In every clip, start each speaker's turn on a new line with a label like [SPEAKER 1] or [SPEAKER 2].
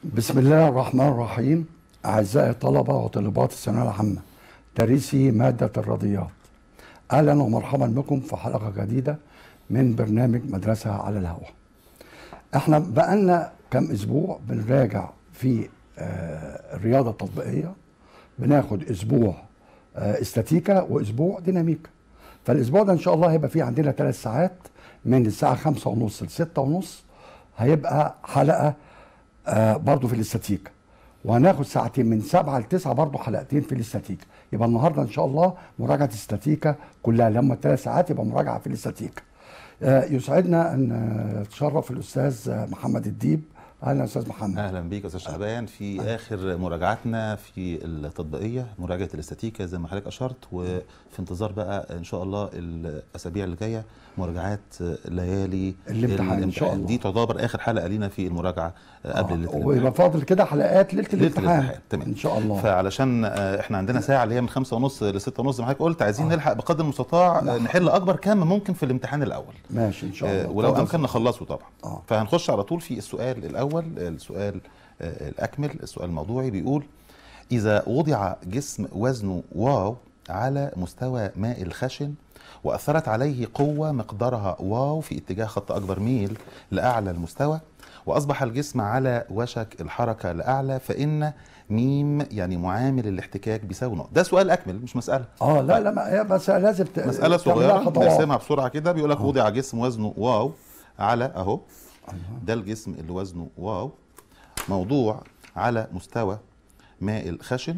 [SPEAKER 1] بسم الله الرحمن الرحيم. أعزائي طلبة وطالبات الثانوية العامة دارسي مادة الرياضيات، أهلا ومرحبا بكم في حلقة جديدة من برنامج مدرسة على الهواء. احنا بقالنا كم أسبوع بنراجع في الرياضة التطبيقية، بناخد أسبوع استاتيكا وأسبوع ديناميكا. فالأسبوع ده إن شاء الله هيبقى فيه عندنا 3 ساعات من الساعة 5:30 ل6:30، هيبقى حلقة برضو في الاستاتيكا، وهناخد ساعتين من 7 ل9 برضو حلقتين في الاستاتيكا. يبقى النهارده ان شاء الله مراجعه الاستاتيكا كلها، لما 3 ساعات يبقى مراجعه في الاستاتيكا. يسعدنا ان تشرف الاستاذ محمد الديب. اهلا استاذ محمد.
[SPEAKER 2] اهلا بيك استاذ شعبان في اخر مراجعتنا في التطبيقيه، مراجعه الاستاتيكا زي ما حضرتك اشرت، وفي انتظار بقى ان شاء الله الاسابيع اللي جايه مراجعات ليالي
[SPEAKER 1] الامتحان ان شاء الله.
[SPEAKER 2] دي تعتبر اخر حلقه لينا في المراجعه قبل الامتحان،
[SPEAKER 1] ويبقى فاضل كده حلقات ليله الامتحان
[SPEAKER 2] تمام
[SPEAKER 1] ان شاء الله.
[SPEAKER 2] فعلشان احنا عندنا ساعه اللي هي من 5:30 ل 6:30 زي ما حضرتك قلت، عايزين نلحق بقدر المستطاع نحل اكبر كم ممكن في الامتحان الاول.
[SPEAKER 1] ماشي ان شاء الله،
[SPEAKER 2] ولو امكن نخلصه طبعا. فهنخش على طول في السؤال الاول، السؤال الأكمل، السؤال الموضوعي بيقول: إذا وضع جسم وزنه واو على مستوى ماء الخشن وأثرت عليه قوة مقدارها واو في اتجاه خط أكبر ميل لأعلى المستوى، وأصبح الجسم على وشك الحركة لأعلى، فإن ميم يعني معامل الاحتكاك بيساوي نقط. ده سؤال أكمل مش مسألة.
[SPEAKER 1] لا بس لازم
[SPEAKER 2] مسألة صغيرة نرسمها بسرعة كده. بيقول لك وضع جسم وزنه واو على أهو، ده الجسم اللي وزنه واو موضوع على مستوى ماء الخشن،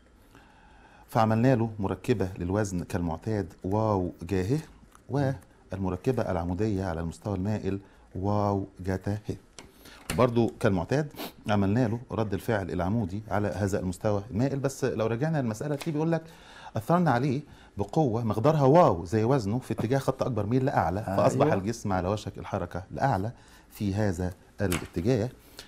[SPEAKER 2] فعملنا له مركبة للوزن كالمعتاد واو جاه، والمركبة العمودية على المستوى المائل واو جتا ه، وبرضو كالمعتاد عملنا له رد الفعل العمودي على هذا المستوى المائل. بس لو رجعنا للمسألة دي بيقول لك أثرنا عليه بقوة مقدارها واو زي وزنه في اتجاه خط أكبر ميل لأعلى، فأصبح الجسم على وشك الحركة لأعلى في هذا الاتجاه،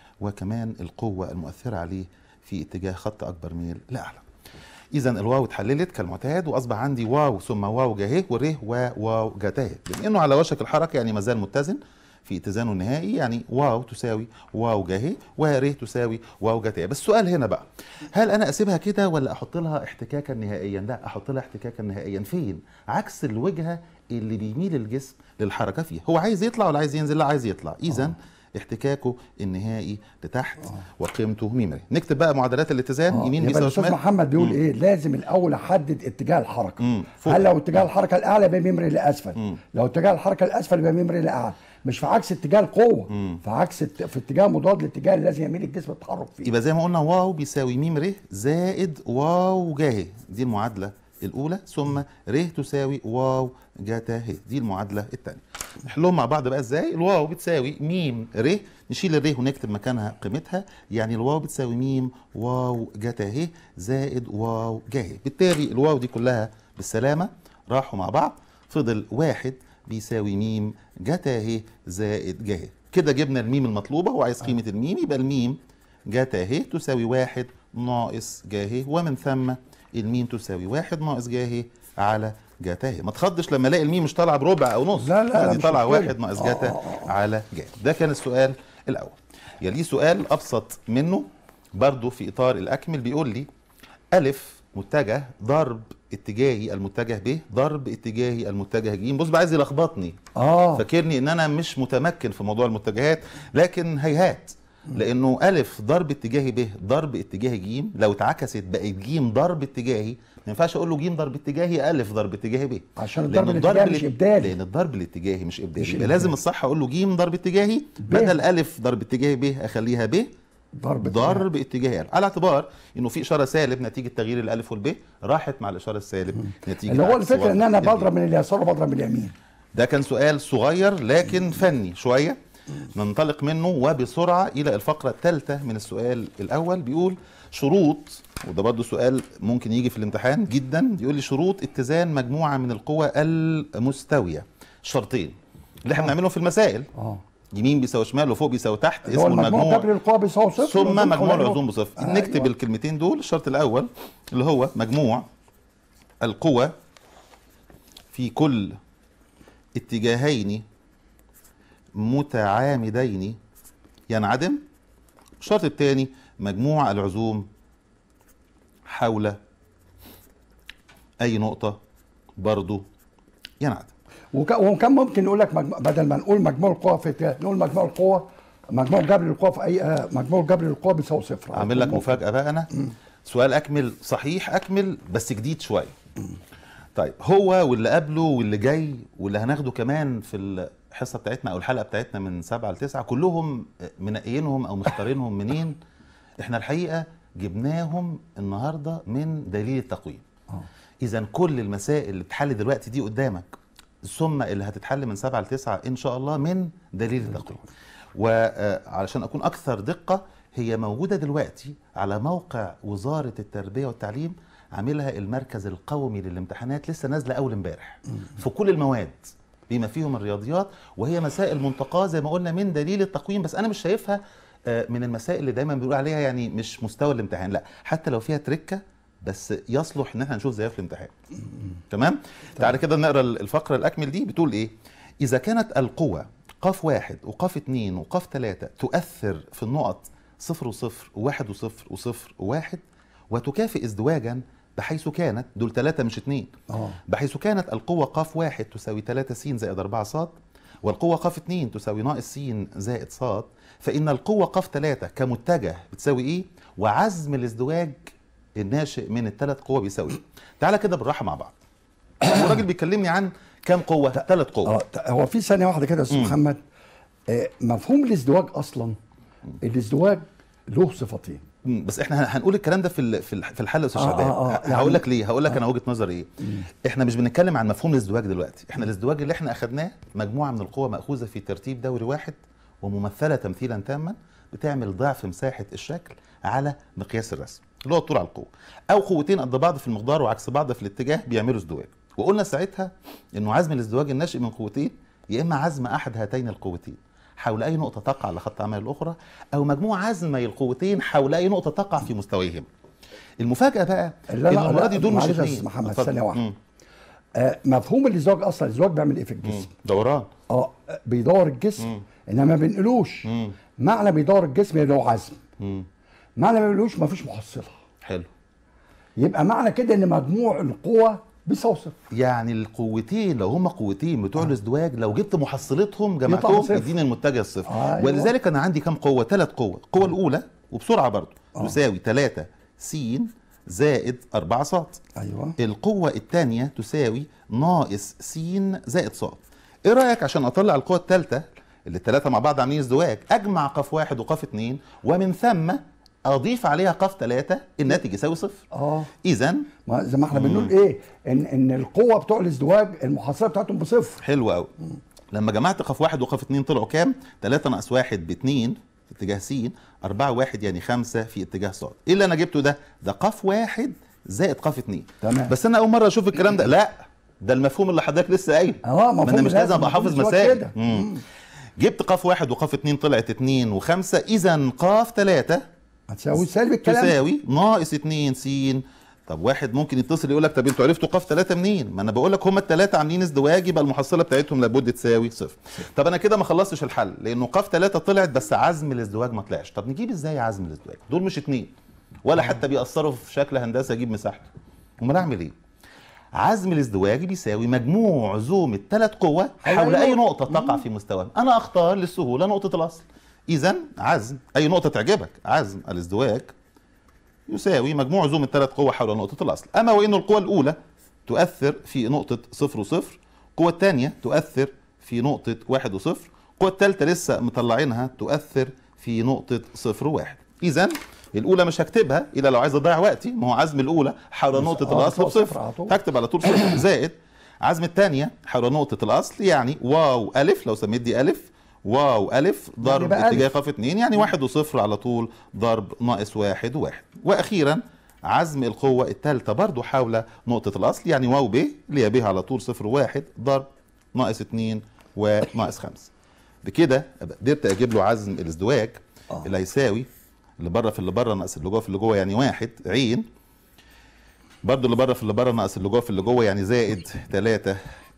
[SPEAKER 2] وكمان القوة المؤثرة عليه في اتجاه خط أكبر ميل لأعلى. إذا الواو اتحللت كالمعتاد، وأصبح عندي واو ثم واو جاه وره وواو جتاه. بما إنه على وشك الحركة يعني مازال متزن في اتزانه النهائي، يعني واو تساوي واو جاه وره تساوي واو جتاه. بس السؤال هنا بقى، هل أنا أسيبها كده ولا أحط لها احتكاكا نهائيا؟ لا، أحط لها احتكاكا نهائيا. فين؟ عكس الوجهة اللي بيميل الجسم للحركة فيها. هو عايز يطلع ولا عايز ينزل؟ لا، عايز يطلع. إذا احتكاكه النهائي لتحت وقيمته ميم. نكتب بقى معادلات الاتزان، يمين بيساوي شمال.
[SPEAKER 1] الاستاذ محمد بيقول ايه؟ لازم الاول احدد اتجاه الحركه. هل لو اتجاه الحركه الاعلى يبقى ميم لاسفل، لو اتجاه الحركه الاسفل يبقى ميم لاعلى، مش في عكس اتجاه القوه، في اتجاه مضاد للاتجاه اللي لازم يميل الجسم التحرك فيه.
[SPEAKER 2] يبقى زي ما قلنا واو بيساوي ميم ر زائد واو جاه، دي المعادله الاولى، ثم ر تساوي واو جتا ه، دي المعادله الثانيه. نحلهم مع بعض بقى ازاي؟ الواو بتساوي ميم ر، نشيل الر ونكتب مكانها قيمتها، يعني الواو بتساوي ميم واو جتا ه زائد واو جاه. بالتالي الواو دي كلها بالسلامه راحوا مع بعض، فضل واحد بيساوي ميم جتا ه زائد جاه. كده جبنا الميم المطلوبه، هو عايز قيمه الميم، يبقى الميم جتا ه تساوي 1 ناقص جاه، ومن ثم الميم تساوي 1 ناقص جاه على جتا ه. ما تخضش لما الاقي الميم مش طالعه بربع او نص،
[SPEAKER 1] لا
[SPEAKER 2] دي طالعه 1 ناقص جتا على جاه. ده كان السؤال الاول. يليه سؤال ابسط منه برضه في اطار الاكمل، بيقول لي الف متجه ضرب اتجاهي المتجه ب ضرب اتجاهي المتجه ج. بص بقى عايز يلخبطني، فاكرني ان انا مش متمكن في موضوع المتجهات، لكن هيهات، لانه الف ضرب اتجاهي ب ضرب اتجاهي ج لو اتعكست بقت ج ضرب اتجاهي، ما ينفعش اقول له ج ضرب اتجاهي الف ضرب اتجاهي ب،
[SPEAKER 1] عشان الضرب الاتجاهي مش ابدالي،
[SPEAKER 2] لان الضرب الاتجاهي مش ابدالي. يبقى لازم الصح اقول له ج ضرب اتجاهي بدل الف ضرب اتجاهي ب اخليها ب ضرب اتجاهي، على اعتبار انه في اشاره سالب نتيجه تغيير الالف والب، راحت مع الاشاره السالب نتيجه
[SPEAKER 1] اللي هو الفكره ان انا بضرب من اليسار وبضرب من اليمين.
[SPEAKER 2] ده كان سؤال صغير لكن فني شويه، ننطلق منه وبسرعه الى الفقره الثالثه من السؤال الاول. بيقول شروط، وده برضه سؤال ممكن يجي في الامتحان جدا، يقول لي شروط اتزان مجموعه من القوى المستويه. شرطين اللي احنا بنعملهم في المسائل، يمين بيساوي شمال وفوق بيساوي تحت، اسمه المجموع
[SPEAKER 1] جبر القوى بيساوي صفر
[SPEAKER 2] ثم مجموع العزوم بصفر. نكتب الكلمتين دول. الشرط الاول اللي هو مجموع القوى في كل اتجاهين متعامدين ينعدم الشرط الثاني مجموع العزوم حول اي نقطة برضو ينعدم.
[SPEAKER 1] وكان ممكن نقول لك بدل ما نقول مجموع القوى في اتجاه نقول مجموع القوى، مجموع جبر القوى في اي مجموع جبر القوى بيساوي صفر.
[SPEAKER 2] اعمل لك مفاجأة بقى انا. سؤال اكمل صحيح، اكمل بس جديد شوية. طيب هو واللي قبله واللي جاي واللي هناخده كمان في الحصة بتاعتنا او الحلقة بتاعتنا من 7 ل9 كلهم منقيينهم او مختارينهم منين؟ احنا الحقيقة جبناهم النهاردة من دليل التقويم. اذا كل المسائل اللي بتحل دلوقتي دي قدامك، ثم اللي هتتحل من 7 ل9 ان شاء الله من دليل التقويم. وعلشان اكون اكثر دقة، هي موجودة دلوقتي على موقع وزارة التربية والتعليم، عاملها المركز القومي للامتحانات، لسه نازلة اول امبارح في كل المواد بما فيهم الرياضيات، وهي مسائل منتقاة زي ما قلنا من دليل التقويم. بس انا مش شايفها من المسائل اللي دايما بيقول عليها يعني مش مستوى الامتحان، لا، حتى لو فيها تركة بس يصلح ان احنا نشوف زيها في الامتحان. تمام؟ تعالى كده نقرا الفقرة الاكمل دي. بتقول ايه؟ اذا كانت القوة قاف 1 وقاف 2 وقاف 3 تؤثر في النقط 0 و0 و1 و0 و0 و1 وتكافئ ازدواجا بحيث كانت، دول 3 مش 2، بحيث كانت القوة قاف 1 تساوي 3 س زائد 4 ص، والقوة قاف 2 تساوي ناقص س زائد ص، فإن القوة قاف 3 كمتجه بتساوي إيه؟ وعزم الازدواج الناشئ من الثلاث قوى بيساوي إيه؟ تعالى كده بالراحة مع بعض. الراجل بيكلمني عن كام قوة؟ 3 قوى.
[SPEAKER 1] هو في ثانية واحدة كده يا أستاذ محمد، مفهوم الازدواج أصلا، الازدواج له صفتين.
[SPEAKER 2] بس احنا هنقول الكلام ده في الحلقه يا استاذ شعبان. هقول لك ليه، هقول لك انا وجهه نظري ايه. احنا مش بنتكلم عن مفهوم الازدواج دلوقتي، احنا الازدواج اللي احنا اخدناه مجموعه من القوى ماخوذه في ترتيب دوري واحد وممثله تمثيلا تاما بتعمل ضعف مساحه الشكل على مقياس الرسم اللي هو الطول على القوه، او قوتين قد بعض في المقدار وعكس بعض في الاتجاه بيعملوا ازدواج. وقلنا ساعتها انه عزم الازدواج الناشئ من قوتين يا اما عزم احد هاتين القوتين حول أي نقطة تقع على خط عمل الأخرى، أو مجموع عزمي القوتين حول أي نقطة تقع في مستويهم. المفاجأة بقى إن المرة دي دول مش اثنين.
[SPEAKER 1] محمد ثانية واحدة. مفهوم الازدواج أصلا، الازدواج بيعمل إيه في الجسم؟
[SPEAKER 2] دوران.
[SPEAKER 1] بيدور الجسم، إنما ما بينقلوش. معنى بيدور الجسم اللي هو عزم. معنى ما بينقلوش مفيش محصلة.
[SPEAKER 2] حلو.
[SPEAKER 1] يبقى معنى كده إن مجموع القوى بيساوي صفر.
[SPEAKER 2] يعني القوتين لو هم قوتين بتوع الازدواج لو جبت محصلتهم جمعتهم يديني المتجه الصفر. ولذلك انا عندي كام قوه؟ 3 قوى. القوه الاولى وبسرعه برضو تساوي 3 س زائد 4 ص.
[SPEAKER 1] ايوه.
[SPEAKER 2] القوه الثانيه تساوي ناقص س زائد ص. ايه رايك عشان اطلع القوه الثالثه اللي الثلاثه مع بعض عاملين ازدواج، اجمع قاف 1 وقاف 2 ومن ثم اضيف عليها قاف 3 الناتج يساوي صفر. اذا
[SPEAKER 1] زي ما احنا بنقول ايه، ان القوه بتوع الازدواج المحصله بتاعتهم بصفر.
[SPEAKER 2] حلو قوي. لما جمعت قاف 1 وقاف 2 طلعوا كام؟ 3 ناقص 1 ب2 في اتجاه س، 4 و1 يعني 5 في اتجاه ص. ايه اللي انا جبته ده؟ ده قاف 1 زائد قاف 2.
[SPEAKER 1] تمام.
[SPEAKER 2] بس انا اول مره اشوف الكلام ده. لا، ده المفهوم اللي حضرتك لسه قايله.
[SPEAKER 1] ما
[SPEAKER 2] انا مش لازم ابقى حافظ مسائل. جبت قاف 1 وقاف 2 طلعت 2 و5، اذا قاف 3
[SPEAKER 1] هتساوي سالب الكلام
[SPEAKER 2] تساوي ناقص 2 س. طب واحد ممكن يتصل يقول لك طب انتوا عرفتوا قاف 3 منين؟ ما انا بقول لك هم الثلاثه عاملين ازدواج، يبقى المحصله بتاعتهم لابد تساوي صفر. طب انا كده ما خلصتش الحل، لانه قاف 3 طلعت بس عزم الازدواج ما طلعش. طب نجيب ازاي عزم الازدواج؟ دول مش 2 ولا حتى بيأثروا في شكل هندسه اجيب مساحته. امال اعمل ايه؟ عزم الازدواج بيساوي مجموع عزوم الثلاث قوى حول اي نقطه تقع في مستواهم. انا اختار للسهوله نقطه الاصل. اذا عزم اي نقطه تعجبك، عزم الازدواج يساوي مجموع عزوم الثلاث قوى حول نقطه الاصل. اما وان القوه الاولى تؤثر في نقطه 0 و0، القوه الثانيه تؤثر في نقطه 1 و0، القوه الثالثه لسه مطلعينها تؤثر في نقطه 0 و1. اذا الاولى مش هكتبها الا لو عايز اضيع وقتي، ما هو عزم الاولى حول نقطه الاصل بصفر، هكتب على طول صفر، زائد عزم الثانيه حول نقطه الاصل يعني واو الف، لو سميت دي الف، واو الف ضرب يعني اتجاه قاف 2 يعني 1 و0 على طول ضرب ناقص 1 و1. واخيرا عزم القوه الثالثه برضو حول نقطه الاصل يعني واو ب اللي هي ب على طول 0 و1 ضرب ناقص 2 وناقص 5. بكده قدرت اجيب له عزم الازدواج اللي هيساوي اللي بره في اللي بره ناقص اللي جوه في اللي جوه يعني 1 عين، برضو اللي بره في اللي بره ناقص اللي جوه في اللي جوه يعني زائد 3.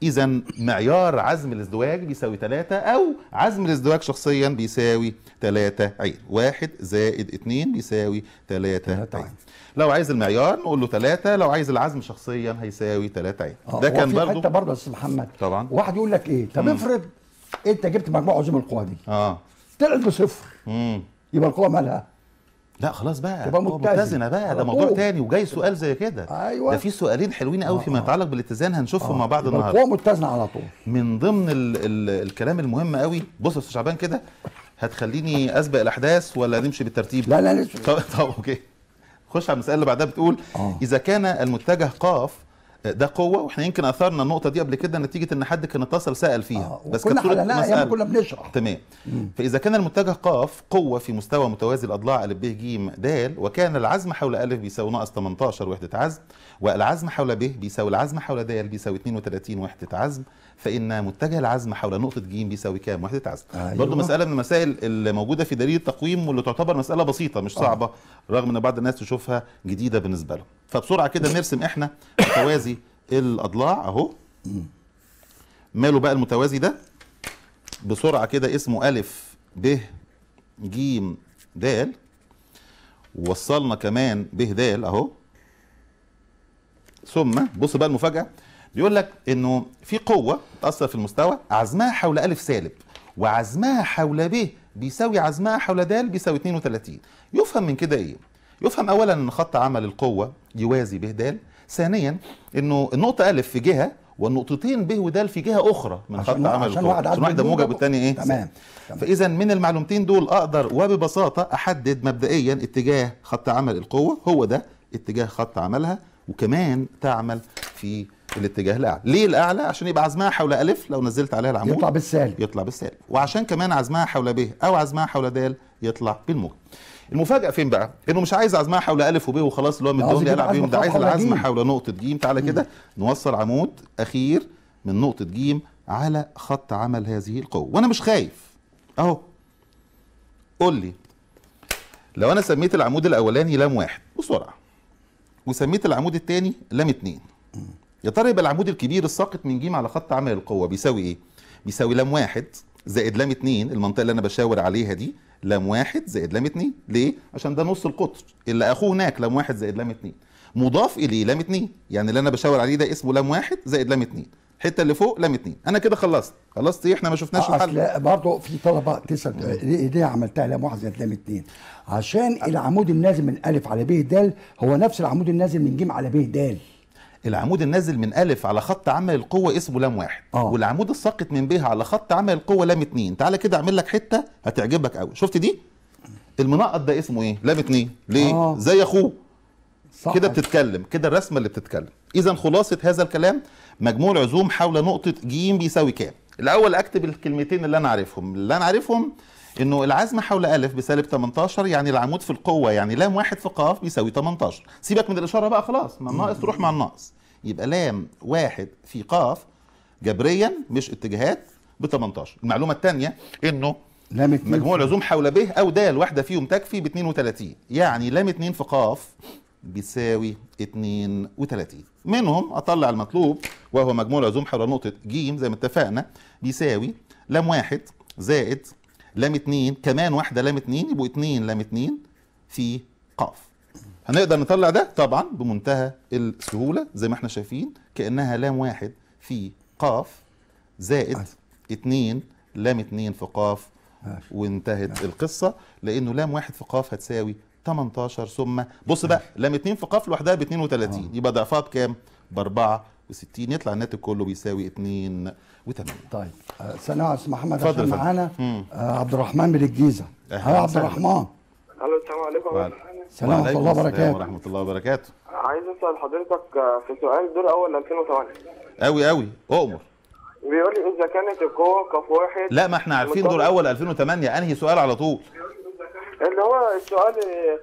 [SPEAKER 2] إذا معيار عزم الازدواج بيساوي 3 أو عزم الازدواج شخصيا بيساوي 3 عين. 1 زائد 2 بيساوي 3 عين. لو عايز المعيار نقول له 3، لو عايز العزم شخصيا هيساوي 3 عين.
[SPEAKER 1] ده كان برضه حتى برضه يا استاذ محمد
[SPEAKER 2] طبعا
[SPEAKER 1] واحد يقول لك ايه، طب افرض انت جبت مجموع عزوم القوى دي طلعت بصفر، يبقى القوى مالها؟
[SPEAKER 2] لا خلاص بقى
[SPEAKER 1] تبقى
[SPEAKER 2] متزنه بقى، ده موضوع تاني وجاي سؤال زي كده.
[SPEAKER 1] ايوه
[SPEAKER 2] ده في سؤالين حلوين قوي فيما يتعلق بالاتزان هنشوفهم مع بعض النهارده.
[SPEAKER 1] القوى متزنه على طول.
[SPEAKER 2] من ضمن الكلام المهم قوي، بص يا استاذ شعبان كده هتخليني اسبق الاحداث ولا نمشي بالترتيب؟
[SPEAKER 1] لا لسه.
[SPEAKER 2] طب اوكي، خش على المساله اللي بعدها. بتقول اذا كان المتجه ق ده قوه، واحنا يمكن اثرنا النقطه دي قبل كده نتيجه ان حد كان اتصل سال فيها
[SPEAKER 1] بس كنا حلناها ايام كنا بنشرح.
[SPEAKER 2] تمام. فاذا كان المتجه ق قوه في مستوى متوازي الاضلاع ا ب ج د، وكان العزم حول ا بيساوي ناقص 18 وحده عزم، والعزم حول ب بيساوي العزم حول د بيساوي 32 وحده عزم، فان متجه العزم حول نقطه ج بيساوي كام وحده عزم؟ برضه مساله من المسائل اللي موجوده في دليل التقويم واللي تعتبر مساله بسيطه مش صعبه، رغم ان بعض الناس تشوفها جديده بالنسبه لهم. فبسرعه كده نرسم احنا متوازي الاضلاع اهو. ماله بقى المتوازي ده؟ بسرعه كده اسمه ا ب ج د، ووصلنا كمان ب د اهو. ثم بص بقى المفاجاه، بيقول لك انه في قوه تاثر في المستوى عزمها حول ا سالب، وعزمها حول ب بيساوي عزمها حول د بيساوي 32. يفهم من كده ايه؟ يفهم اولا ان خط عمل القوه يوازي ب د، ثانيا انه النقطه ا في جهه والنقطتين ب ود في جهه اخرى من خط عمل القوه، عشان واحده موجب والثانيه ايه؟
[SPEAKER 1] تمام.
[SPEAKER 2] فاذا من المعلومتين دول اقدر وببساطه احدد مبدئيا اتجاه خط عمل القوه، هو ده اتجاه خط عملها، وكمان تعمل في الاتجاه الاعلى. ليه الاعلى؟ عشان يبقى عزمها حول ا لو نزلت عليها العمود يطلع بالسالب، وعشان كمان عزمها حول ب او عزمها حول د يطلع بالموجب. المفاجاه فين بقى؟ انه مش عايز عزمها حول ا وب وخلاص اللي هو مديهم يلعب بيهم، ده عايز العزم حول نقطه ج. تعالى كده نوصل عمود اخير من نقطه ج على خط عمل هذه القوه، وانا مش خايف اهو. قول لي لو انا سميت العمود الاولاني لام 1 بسرعه، وسميت العمود الثاني لام 2، يا ترى يبقى العمود الكبير الساقط من ج على خط عمل القوه بيساوي ايه؟ بيساوي لام 1 زائد لام 2، المنطقه اللي انا بشاور عليها دي لام 1 زائد لام 2. ليه؟ عشان ده نص القطر اللي اخوه هناك لام 1 زائد لام 2 مضاف اليه لام 2، يعني اللي انا بشاور عليه ده اسمه لام 1 زائد لام 2، الحته اللي فوق لام 2. انا كده خلصت ايه؟ احنا ما شفناش الحل.
[SPEAKER 1] برضه في طلبه تسال ليه عملتها لام 1 زائد لام 2؟ عشان العمود النازل من ا على ب د هو نفس العمود النازل من ج على ب د.
[SPEAKER 2] العمود النازل من ا على خط عمل القوه اسمه لام 1، والعمود الساقط من ب على خط عمل القوه لام 2. تعالى كده اعمل لك حته هتعجبك قوي. شفت دي؟ المنقط ده اسمه ايه؟ لام 2. ليه؟ زي اخوه كده بتتكلم كده، الرسمه اللي بتتكلم. اذا خلاصه هذا الكلام، مجموع العزوم حول نقطه ج بيساوي كام؟ الاول اكتب الكلمتين اللي انا عارفهم، انه العزم حول ا بسالب 18، يعني العمود في القوه يعني لام 1 في ق بيساوي 18. سيبك من الاشاره بقى خلاص، ما الناقص تروح مع الناقص، يبقى لام 1 في ق جبريا مش اتجاهات ب 18. المعلومه الثانيه انه مجموع العزوم حول ب او د واحده فيهم تكفي ب 32، يعني لام 2 في ق بيساوي 32. منهم اطلع المطلوب وهو مجموع العزوم حول نقطه ج زي ما اتفقنا بيساوي لام 1 زائد لام 2 كمان واحده لام 2، يبقوا 2 لام 2 في ق. هنقدر نطلع ده طبعا بمنتهى السهوله زي ما احنا شايفين، كانها لام 1 في ق زائد 2 لام 2 في ق، وانتهت القصه، لانه لام 1 في ق هتساوي 18. ثم بص بقى لام 2 في ق لوحدها ب 32، يبقى ضعفها بكام؟ ب 64. يطلع الناتج كله بيساوي 82.
[SPEAKER 1] طيب ثانية يا استاذ محمد عشان معانا عبد الرحمن من الجيزه. يا عبد الرحمن.
[SPEAKER 3] الو السلام عليكم.
[SPEAKER 1] السلام ورحمه الله وبركاته.
[SPEAKER 2] ورحمه الله وبركاته.
[SPEAKER 3] عايز اسال حضرتك في سؤال دور اول 2008
[SPEAKER 2] قوي اؤمر.
[SPEAKER 3] بيقول لي اذا كانت القوه ق واحد.
[SPEAKER 2] لا ما احنا عارفين دور اول 2008 انهي سؤال على طول؟
[SPEAKER 3] اللي هو السؤال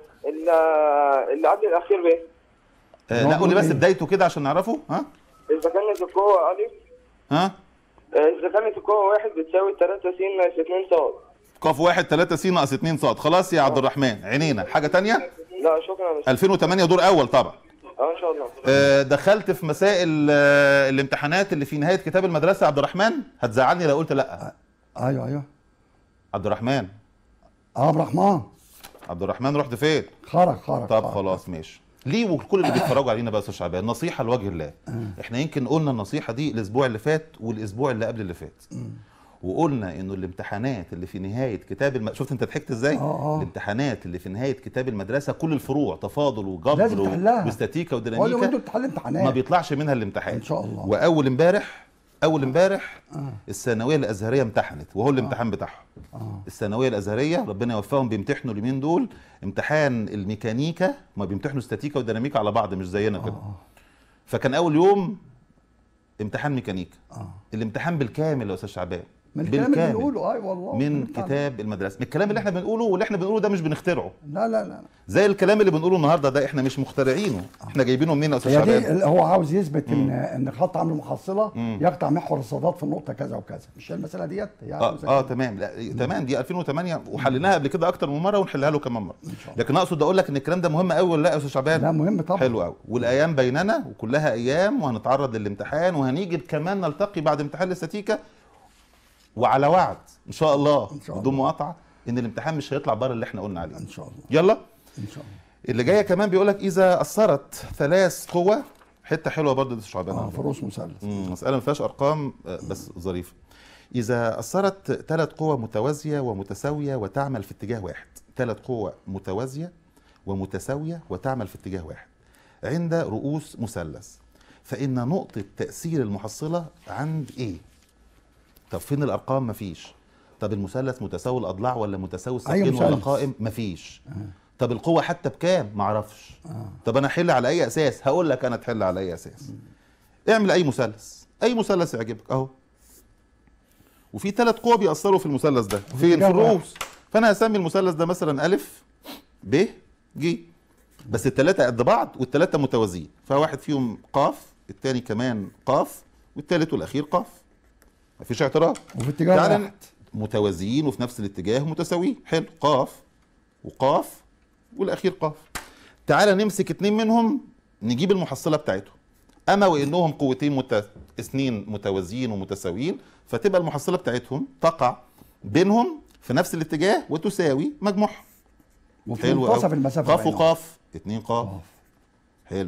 [SPEAKER 3] اللي قبل الاخير به.
[SPEAKER 2] لا قول لي بس بدايته كده عشان نعرفه. ها
[SPEAKER 3] اذا كانت القوه ا اذا كانت القوه 1 بتساوي 3 س ناقص 2 ص.
[SPEAKER 2] ق 1 3 س ناقص 2 ص. خلاص يا عبد الرحمن، عينينا. حاجه ثانيه؟
[SPEAKER 3] لا شكرا.
[SPEAKER 2] 2008 دور اول طبعا.
[SPEAKER 3] ان شاء الله.
[SPEAKER 2] دخلت في مسائل الامتحانات اللي في نهايه كتاب المدرسه يا عبد الرحمن؟ هتزعلني لو قلت لا.
[SPEAKER 1] ايوه
[SPEAKER 2] عبد الرحمن.
[SPEAKER 1] عبد الرحمن.
[SPEAKER 2] عبد الرحمن رحت فين؟
[SPEAKER 1] خرج.
[SPEAKER 2] طب خلاص ماشي. ليه وكل اللي بيتفرجوا علينا بقى يا استاذ شعبان، نصيحه لوجه الله. احنا يمكن قلنا النصيحه دي الاسبوع اللي فات والاسبوع اللي قبل اللي فات. وقلنا انه الامتحانات اللي في نهايه كتاب شفت انت ضحكت ازاي؟ الامتحانات اللي في نهايه كتاب المدرسه كل الفروع تفاضل وجبر واستاتيكا وديناميكا ما بيطلعش منها الامتحان
[SPEAKER 1] ان شاء الله.
[SPEAKER 2] واول امبارح الثانويه الازهريه امتحنت وهو الامتحان بتاعهم. الثانويه الازهريه ربنا يوفقهم بيمتحنوا اليومين دول امتحان الميكانيكا، ما بيمتحنوا استاتيكا وديناميكا على بعض مش زينا كده. فكان اول يوم امتحان ميكانيكا. الامتحان بالكامل يا استاذ شعبان،
[SPEAKER 1] من الكلام اللي بنقوله. اي والله
[SPEAKER 2] من كتاب المدرسه، من الكلام اللي احنا بنقوله، واللي احنا بنقوله ده مش بنخترعه.
[SPEAKER 1] لا
[SPEAKER 2] زي الكلام اللي بنقوله النهارده ده احنا مش مخترعينه، احنا جايبينه منين يا استاذ شعبان؟
[SPEAKER 1] هو عاوز يثبت ان خط عمل محصله يقطع محور الصادات في النقطه كذا وكذا، مش المساله ديت يعني؟
[SPEAKER 2] تمام. لا تمام، دي 2008 وحليناها قبل كده اكتر من مره ونحلها له كمان مره. لكن اقصد اقول لك ان الكلام ده مهم قوي ولا لا يا استاذ شعبان؟
[SPEAKER 1] لا مهم طبعا.
[SPEAKER 2] حلو قوي. والايام بيننا وكلها ايام، وهنتعرض للامتحان وهنيجي كمان نلتقي بعد امتحان الاستاتيكا، وعلى وعد ان شاء الله بدون مقاطعه ان الامتحان مش هيطلع بره اللي احنا قلنا عليه
[SPEAKER 1] ان شاء الله.
[SPEAKER 2] يلا
[SPEAKER 1] ان شاء الله.
[SPEAKER 2] اللي جايه كمان بيقول لك اذا اثرت 3 قوى، حته حلوه برضه دي شعبان.
[SPEAKER 1] فروس مثلث.
[SPEAKER 2] مساله ما فيهاش ارقام بس ظريفه. اذا اثرت 3 قوى متوازيه ومتساويه وتعمل في اتجاه واحد، 3 قوى متوازيه ومتساويه وتعمل في اتجاه واحد عند رؤوس مثلث، فان نقطه تاثير المحصله عند ايه؟ طب فين الارقام؟ مفيش. طب المثلث متساوي الاضلاع ولا متساوي الساقين ولا قائم؟ مفيش. طب القوه حتى بكام؟ معرفش. طب انا احل على اي اساس؟ هقول لك انا تحل على اي اساس. اعمل اي مثلث يعجبك اهو، وفي 3 قوى بيأثروا في المثلث ده فين؟ في الرؤوس. فانا هسمي المثلث ده مثلا الف ب ج، بس ال3 قد بعض وال3 متوازيين، فواحد فيهم قاف، الثاني كمان قاف، والثالث والاخير قاف. مفيش اعتراض.
[SPEAKER 1] وفي اتجاه واحد،
[SPEAKER 2] متوازيين وفي نفس الاتجاه متساويين. حلو، قاف وقاف والاخير قاف. تعال نمسك 2 منهم نجيب المحصله بتاعتهم. اما وانهم قوتين اثنين متوازيين ومتساويين، فتبقى المحصله بتاعتهم تقع بينهم في نفس الاتجاه وتساوي مجموعهم.
[SPEAKER 1] وفي منتصف المسافه
[SPEAKER 2] قاف وقاف 2 قاف. حلو.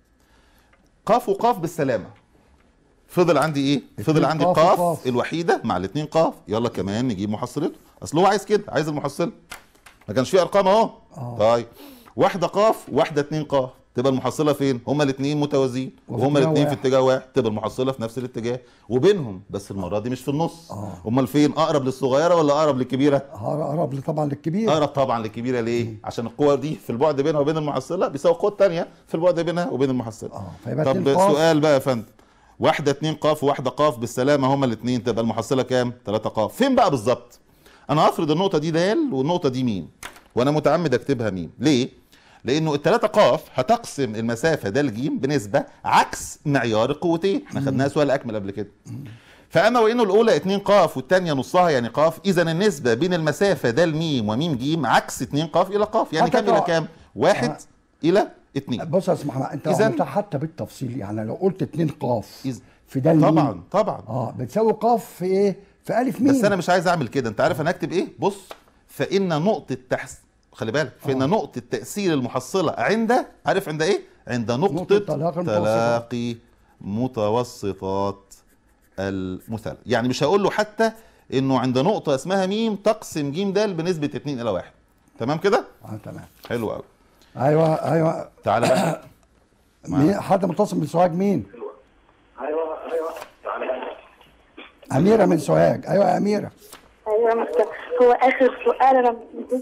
[SPEAKER 2] قاف وقاف بالسلامه. فضل عندي ايه؟ فضل عندي قاف الوحيده مع ال2 قاف. يلا كمان نجيب محصلته، اصل هو عايز كده، عايز المحصله. ما كانش فيه ارقام اهو. طيب واحده قاف وواحده 2 قاف، تبقى المحصله فين؟ هما الاثنين متوازيين وهما الاثنين في اتجاه واحد، تبقى المحصله في نفس الاتجاه وبينهم، بس المره دي مش في النص. امال فين؟ اقرب للصغيره ولا اقرب للكبيره؟
[SPEAKER 1] اقرب طبعا للكبيره.
[SPEAKER 2] اقرب طبعا للكبيره. ليه؟ عشان القوه دي في البعد بينها وبين المحصله بيساوي القوه الثانيه في البعد بينها وبين المحصله. طب سؤال بقى يا فندم، واحده 2 قاف وواحده قاف بالسلامه هما الاثنين، تبقى المحصله كام؟ 3 قاف. فين بقى بالظبط؟ انا هفرض النقطه دي د والنقطه دي م، وانا متعمد اكتبها م. ليه؟ لانه ال3 قاف هتقسم المسافه د ج بنسبه عكس معيار القوتين، احنا خدناها سؤال اكمل قبل كده. فاما وانه الاولى 2 قاف والثانيه نصها يعني قاف، اذا النسبه بين المسافه د م وم ج عكس 2 قاف الى قاف، يعني كام الى كام؟ 1 الى 2.
[SPEAKER 1] بص يا استاذ محمد، انت عملتها حتى بالتفصيل، يعني لو قلت 2 قاف في د
[SPEAKER 2] م طبعا
[SPEAKER 1] بتساوي قاف في ايه؟ في الف م.
[SPEAKER 2] بس انا مش عايز اعمل كده. انت عارف انا اكتب ايه؟ بص، فان نقطه خلي بالك، فإن نقطة تأثير المحصلة عند، عارف عند إيه؟ عند نقطة تلاقي متوسطات المثلث. يعني مش هقول له حتى إنه عند نقطة اسمها م تقسم ج د بنسبة 2 إلى 1. تمام كده؟
[SPEAKER 1] تمام.
[SPEAKER 2] حلو قوي.
[SPEAKER 1] أيوه
[SPEAKER 2] تعالى بقى.
[SPEAKER 1] حد متصل من سوهاج مين؟
[SPEAKER 3] ايوه تعالى.
[SPEAKER 1] أميرة من سوهاج. أيوه يا أميرة.
[SPEAKER 4] ايوه مستر، هو اخر سؤال انا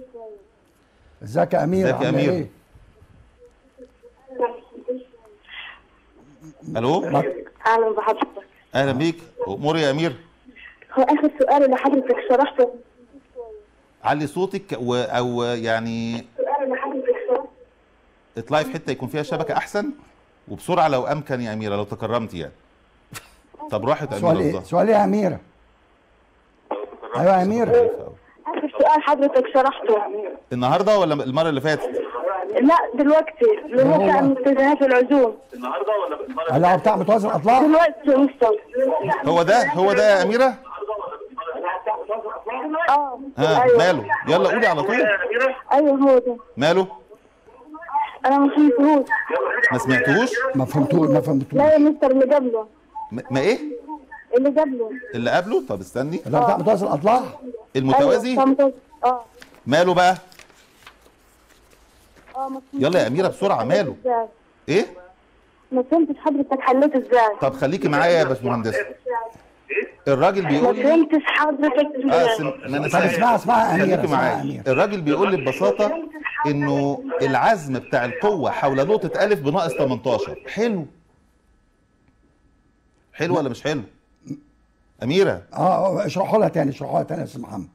[SPEAKER 1] ازيك يا اميره؟
[SPEAKER 2] ازيك يا اميره؟
[SPEAKER 4] ايه؟
[SPEAKER 2] الو،
[SPEAKER 4] اهلا بحضرتك.
[SPEAKER 2] اهلا بيك، اموري يا امير.
[SPEAKER 4] هو اخر سؤال اللي حضرتك شرحته،
[SPEAKER 2] علي صوتك او يعني
[SPEAKER 4] السؤال اللي حضرتك شرحته
[SPEAKER 2] اطلعي في حته يكون فيها شبكه احسن وبسرعه لو امكن يا اميره، لو تكرمتي يعني. طب راحت اميره.
[SPEAKER 1] سؤال ايه يا اميره؟ ايوه يا اميره.
[SPEAKER 4] اخر سؤال حضرتك شرحته
[SPEAKER 2] النهارده ولا المره اللي فاتت؟
[SPEAKER 4] لا دلوقتي اللي هو بتاع متجهات العزوم.
[SPEAKER 3] النهارده ولا
[SPEAKER 1] اللي هو بتاع متوازي الاضلاع؟
[SPEAKER 4] دلوقتي يا مستر.
[SPEAKER 2] هو ده يا اميره؟
[SPEAKER 4] ايوه.
[SPEAKER 2] ماله؟ يلا قولي على طول.
[SPEAKER 4] ايوه هو ده.
[SPEAKER 2] ماله؟
[SPEAKER 4] انا ما فهمتهوش.
[SPEAKER 2] ما سمعتوش؟
[SPEAKER 1] ما فهمتوش.
[SPEAKER 4] لا يا مستر اللي قبله.
[SPEAKER 2] ما ايه؟
[SPEAKER 4] اللي قبله.
[SPEAKER 2] اللي قبله؟ طب استني.
[SPEAKER 1] اللي هو بتاع متوازي الاضلاع؟
[SPEAKER 2] المتوازي؟ ماله بقى؟ يلا يا اميره بسرعه، ماله؟ ايه؟
[SPEAKER 4] ما فهمتش حضرتك حليت ازاي.
[SPEAKER 2] طب خليكي معايا يا باشمهندس. الراجل بيقول
[SPEAKER 4] ما فهمتش حضرتك
[SPEAKER 1] اسمعها يا
[SPEAKER 2] خليكي معايا. الراجل بيقول لي ببساطه انه العزم بتاع القوه حول نقطه الف بناقص 18. حلو ولا مش حلو؟ اميره
[SPEAKER 1] اشرحوا لها تاني يا استاذ محمد.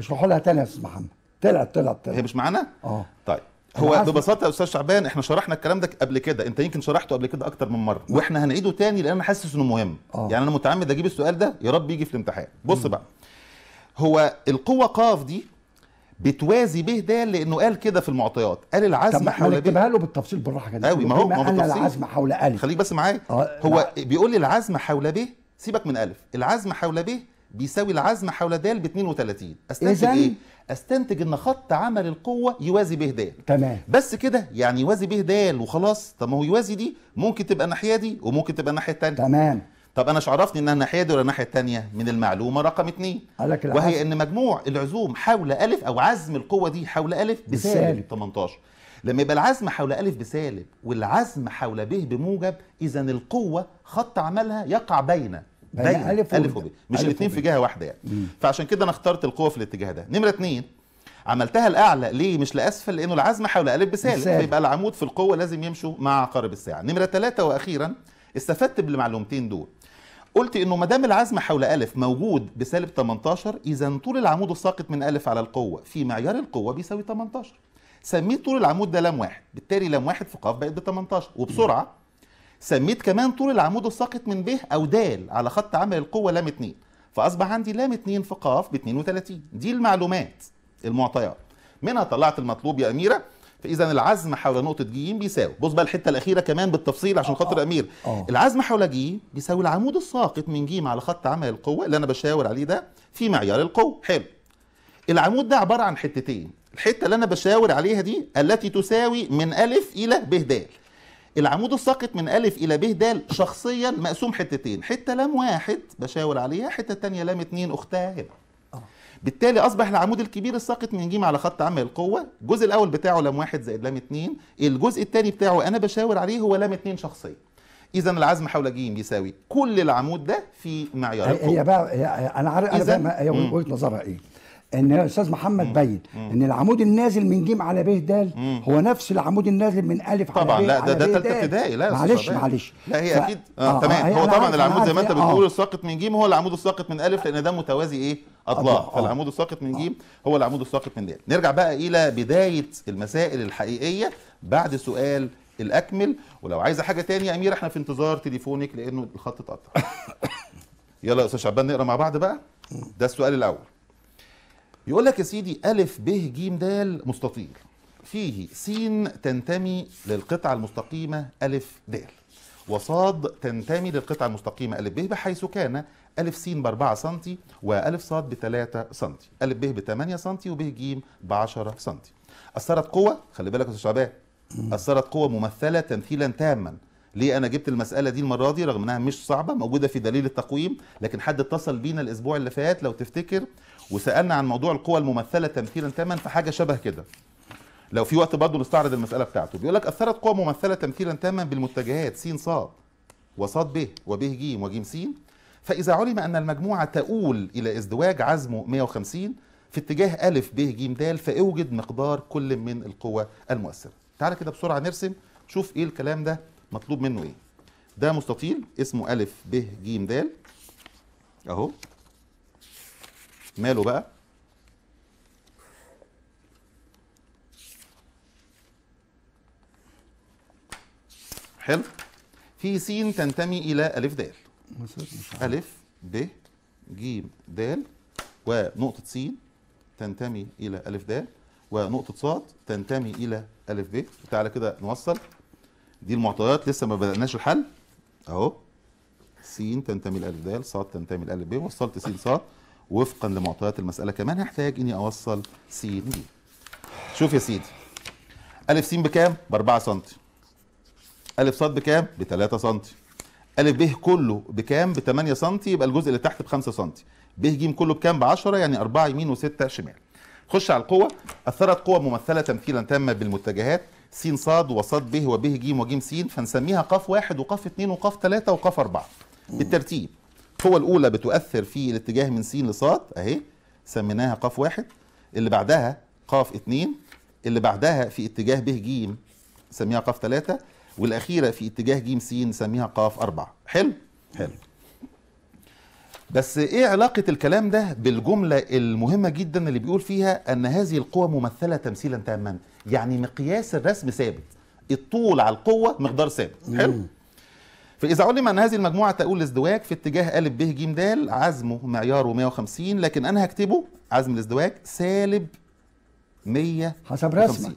[SPEAKER 1] طلعت
[SPEAKER 2] هي مش معانا؟ طيب هو ببساطه يا استاذ شعبان احنا شرحنا الكلام ده قبل كده، انت يمكن شرحته قبل كده اكتر من مره، واحنا هنعيده تاني لان انا حاسس انه مهم. يعني انا متعمد اجيب السؤال ده يا رب يجي في الامتحان. بص بقى، هو القوه ق دي بتوازي ب د لانه قال كده في المعطيات، قال العزم حول ب.
[SPEAKER 1] نكتبها له بالتفصيل بالراحه كده
[SPEAKER 2] قوي. ما هو
[SPEAKER 1] بالتفصيل. العزم حول الف.
[SPEAKER 2] خليك بس معايا. هو بيقول لي العزم حول ب، سيبك من الف، العزم حول ب بيساوي العزم حول د ب 32. استنتج ايه؟ استنتج ان خط عمل القوه يوازي ب د.
[SPEAKER 1] تمام.
[SPEAKER 2] بس كده يعني يوازي ب د وخلاص؟ طب ما هو يوازي دي ممكن تبقى الناحيه دي وممكن تبقى الناحيه الثانيه.
[SPEAKER 1] تمام.
[SPEAKER 2] طب انا عرفني انها الناحيه دي ولا الناحيه الثانيه؟ من المعلومه رقم 2 وهي ان مجموع العزوم حول الف او عزم القوه دي حول الف بسالب 18. لما يبقى العزم حول الف بسالب والعزم حول ب بموجب، اذا القوه خط عملها يقع بين الف وب، مش الاثنين في جهه واحده يعني. فعشان كده انا اخترت القوه في الاتجاه ده. نمره 2 عملتها الاعلى ليه مش لاسفل؟ لانه العزم حول الف بسالب، فيبقى العمود في القوه لازم يمشوا مع عقارب الساعه. نمره 3 واخيرا استفدت بالمعلومتين دول. قلت انه ما دام العزم حول الف موجود بسالب 18، اذا طول العمود الساقط من الف على القوه في معيار القوه بيساوي 18. سميت طول العمود ده لام واحد، بالتالي لام واحد في ق بقت ب 18. وبسرعه سميت كمان طول العمود الساقط من ب او د على خط عمل القوه لام 2، فاصبح عندي لام 2 في ق ب 32. دي المعلومات المعطيات، منها طلعت المطلوب يا اميره. فاذا العزم حول نقطه ج بيساوي، بص بقى الحته الاخيره كمان بالتفصيل عشان خاطر امير. العزم حول ج بيساوي العمود الساقط من ج على خط عمل القوه اللي انا بشاور عليه ده في معيار القوه. حلو. العمود ده عباره عن حتتين، الحته اللي انا بشاور عليها دي التي تساوي من الف الى ب د. العمود الساقط من الف الى ب د شخصيا مقسوم حتتين، حته لام واحد بشاور عليها، حته ثانيه لام 2 اختها هنا. بالتالي اصبح العمود الكبير الساقط من ج على خط عمل القوه الجزء الاول بتاعه لام واحد زائد لام 2، الجزء الثاني بتاعه انا بشاور عليه هو لام 2 شخصيا. اذا العزم حول ج بيساوي كل العمود ده في معيار القوه.
[SPEAKER 1] هي بقى انا عارف هي وجهه نظرها ايه. ان يا استاذ محمد بين ان العمود النازل من ج على ب د هو نفس العمود النازل من الف
[SPEAKER 2] طبعا
[SPEAKER 1] على ب.
[SPEAKER 2] طبعا ده ثالثه ابتدائي. لا
[SPEAKER 1] معلش
[SPEAKER 2] لا هي اكيد تمام. هو طبعا العمود زي ما انت بتقول الساقط من ج هو العمود الساقط من الف لان ده متوازي ايه؟ اضلاع. فالعمود الساقط من ج هو العمود الساقط من د. نرجع بقى الى بدايه المسائل الحقيقيه بعد سؤال الاكمل. ولو عايزه حاجه ثانيه يا اميره احنا في انتظار تليفونك لانه الخط اتقطع. يلا يا استاذ شعبان نقرا مع بعض بقى. ده السؤال الاول. يقول لك يا سيدي ألف ب ج د مستطيل فيه س تنتمي للقطعة المستقيمة ألف د، وصاد تنتمي للقطعة المستقيمة ألف ب، بحيث كان ألف س ب 4 سم وألف صاد ب 3 سم، ألف ب ب 8 سم وب ج ب 10 سم. أثرت قوة، خلي بالك يا أستاذ شعبان، أثرت قوة ممثلة تمثيلا تاما. ليه أنا جبت المسألة دي المرة دي رغم إنها مش صعبة، موجودة في دليل التقويم، لكن حد اتصل بينا الأسبوع اللي فات لو تفتكر وسألنا عن موضوع القوى الممثلة تمثيلا تاما في حاجة شبه كده. لو في وقت برضه نستعرض المسألة بتاعته. بيقول لك أثرت قوى ممثلة تمثيلا تاما بالمتجهات س ص وصاد ب وب ج وج س، فإذا علم أن المجموعة تؤول إلى ازدواج عزمه 150 في اتجاه أ ب ج د، فأوجد مقدار كل من القوى المؤثرة. تعالى كده بسرعة نرسم شوف إيه الكلام ده مطلوب منه إيه. ده مستطيل اسمه أ ب ج د أهو. ماله بقى؟ حلو. في س تنتمي إلى أ د. أ ب ج د ونقطة س تنتمي إلى أ د، ونقطة صاد تنتمي إلى أ ب. تعالى كده نوصل دي المعطيات، لسه ما بدأناش الحل أهو. س تنتمي لأ د، صاد تنتمي لأ ب، وصلت س صاد وفقا لمعطيات المسألة. كمان هحتاج إني أوصل س ب. شوف يا سيدي، أ س بكام؟ ب4 سم. أ صاد بكام؟ ب3 سم. أ ب كله بكام؟ ب8 سم، يبقى الجزء اللي تحت ب5 سم. ب ج كله بكام؟ ب10، يعني 4 يمين و6 شمال. خش على القوة. أثرت قوة ممثلة تمثيلا تاما بالمتجهات س صاد وصاد ب وب ج وج س، فنسميها ق واحد وق اتنين وق تلاتة وق 4 بالترتيب. القوة الأولى بتؤثر في الاتجاه من س لصاد أهي، سميناها ق واحد. اللي بعدها ق اتنين، اللي بعدها في اتجاه ب ج نسميها ق تلاتة، والأخيرة في اتجاه ج س نسميها ق 4. حلو؟ حلو. بس ايه علاقة الكلام ده بالجملة المهمة جدا اللي بيقول فيها ان هذه القوة ممثلة تمثيلا تاما؟ يعني مقياس الرسم ثابت، الطول على القوة مقدار ثابت. حلو. فاذا علم ان هذه المجموعة تؤول لازدواج في اتجاه ا ب ج د عزمه معياره 150، لكن انا هكتبه عزم الازدواج سالب 150
[SPEAKER 1] حسب رسمك.